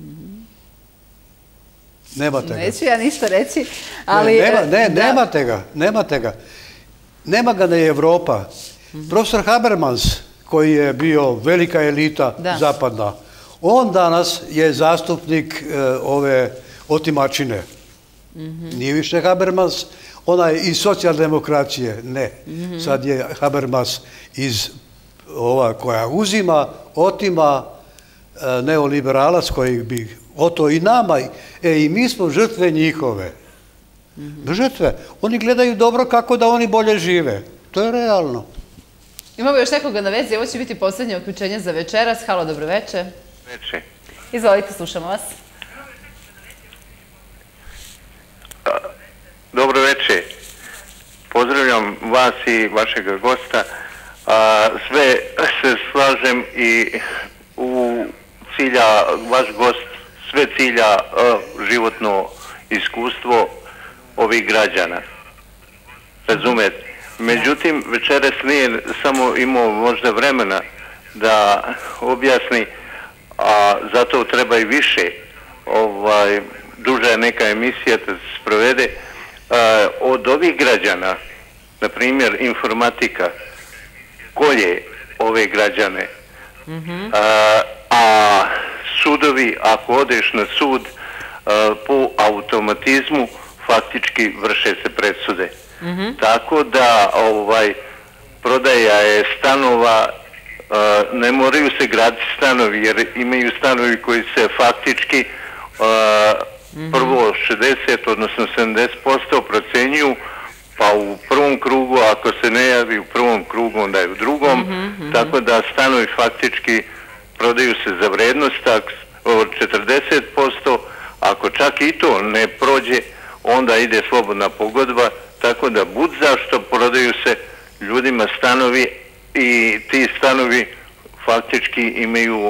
S2: Nemate ga.
S1: Neću ja ništa reći, ali...
S2: Nemate ga. Nema ga ni Evropa. Profesor Habermas, koji je bio velika elita zapadna, on danas je zastupnik ove otimačine. Nije više Habermas, ona je iz socijaldemokracije, ne. Sad je Habermas iz ova koja uzima, otima, neoliberalac koji bi oto i nama, i mi smo žrtve njihove. Žrtve. Oni gledaju dobro kako da oni bolje žive. To je realno.
S1: Imamo još nekoga na vezi, ovo će biti posljednje uključenje za večeras. Halo, dobroveče.
S3: Veče.
S1: Izvolite, slušamo vas.
S3: Dobroveče. Pozdravljam vas i vašeg gosta. Sve se slažem i u cilja vaš gost
S5: sve cilja životno iskustvo ovih građana. Razumete? Međutim, večeras nije samo imao možda vremena da objasni, a zato treba i više, duža je neka emisija da se sprovede, od ovih građana, na primjer informatika, kolje ove građane, a sudovi, ako odeš na sud, po automatizmu faktički vrše se presude. Tako da prodaja je stanova, ne moraju se graditi stanovi, jer imaju stanovi koji se faktički prvo 60, odnosno 70% procenjuju, pa u prvom krugu, ako se ne javi u prvom krugu, onda je u drugom, tako da stanovi faktički prodaju se za vrednost od 40%, ako čak i to ne prođe, onda ide slobodna pogodba, tako da bud zašto prodaju se ljudima stanovi i ti stanovi faktički imaju,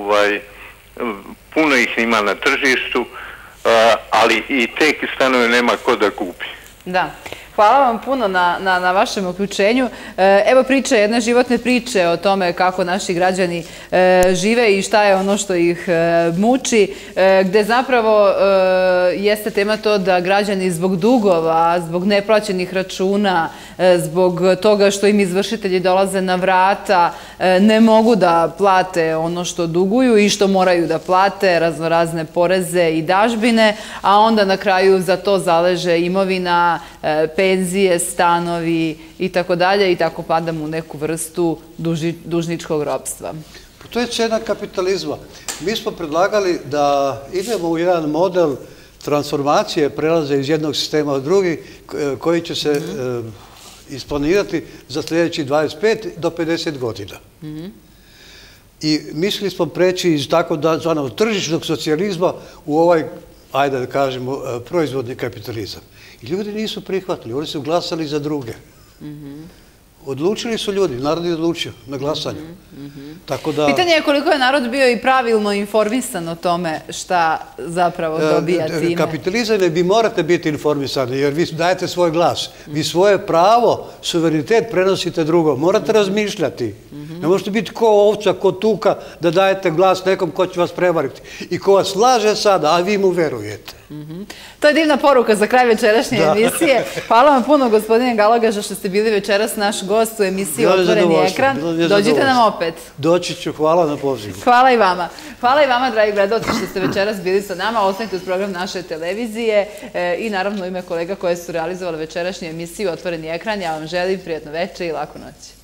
S5: puno ih ima na tržištu, ali i te stanove nema ko da kupi.
S1: Da. Hvala vam puno na vašem uključenju. Evo priče, jedne životne priče o tome kako naši građani žive i šta je ono što ih muči, gde zapravo jeste tema to da građani zbog dugova, zbog neplaćenih računa, zbog toga što im izvršitelji dolaze na vrata, ne mogu da plate ono što duguju i što moraju da plate, raznorazne poreze i dažbine, a onda na kraju za to zaleže imovina, penzije, stanovi i tako dalje i tako padamo u neku vrstu dužničkog ropstva.
S2: To je cena kapitalizma. Mi smo predlagali da idemo u jedan model transformacije, prelaze iz jednog sistema u drugi, koji će se isplanirati za sljedećih 25 do 50 godina. I mislili smo preći iz tako zvanog tržišnog socijalizma u ovaj, ajde da kažemo, proizvodni kapitalizam. I ljudi nisu prihvatili, oni su glasali za druge. Odlučili su ljudi, narod je odlučio na glasanju.
S1: Pitanje je koliko je narod bio i pravilno informisan o tome šta zapravo dobija time.
S2: Kapitalizam je, vi morate biti informisani, jer vi dajete svoj glas. Vi svoje pravo, suverenitet prenosite drugom. Morate razmišljati. Ne možete biti ko ovca, ko tuka, da dajete glas nekom ko će vas prevariti. I ko vas slaže sada, a vi mu verujete.
S1: To je divna poruka za kraj večerašnje emisije. Hvala vam puno, gospodine Galogaža, što ste bili večeras naš gost u emisiji Otvoreni ekran. Dođite nam opet.
S2: Doći ću, hvala na pozivu.
S1: Hvala i vama. Hvala i vama, dragi gledalci, što ste večeras bili sa nama. Ostanite uz program naše televizije i naravno u ime kolega koje su realizovali večerašnju emisiju Otvoreni ekran. Ja vam želim prijatno večer i laku noć.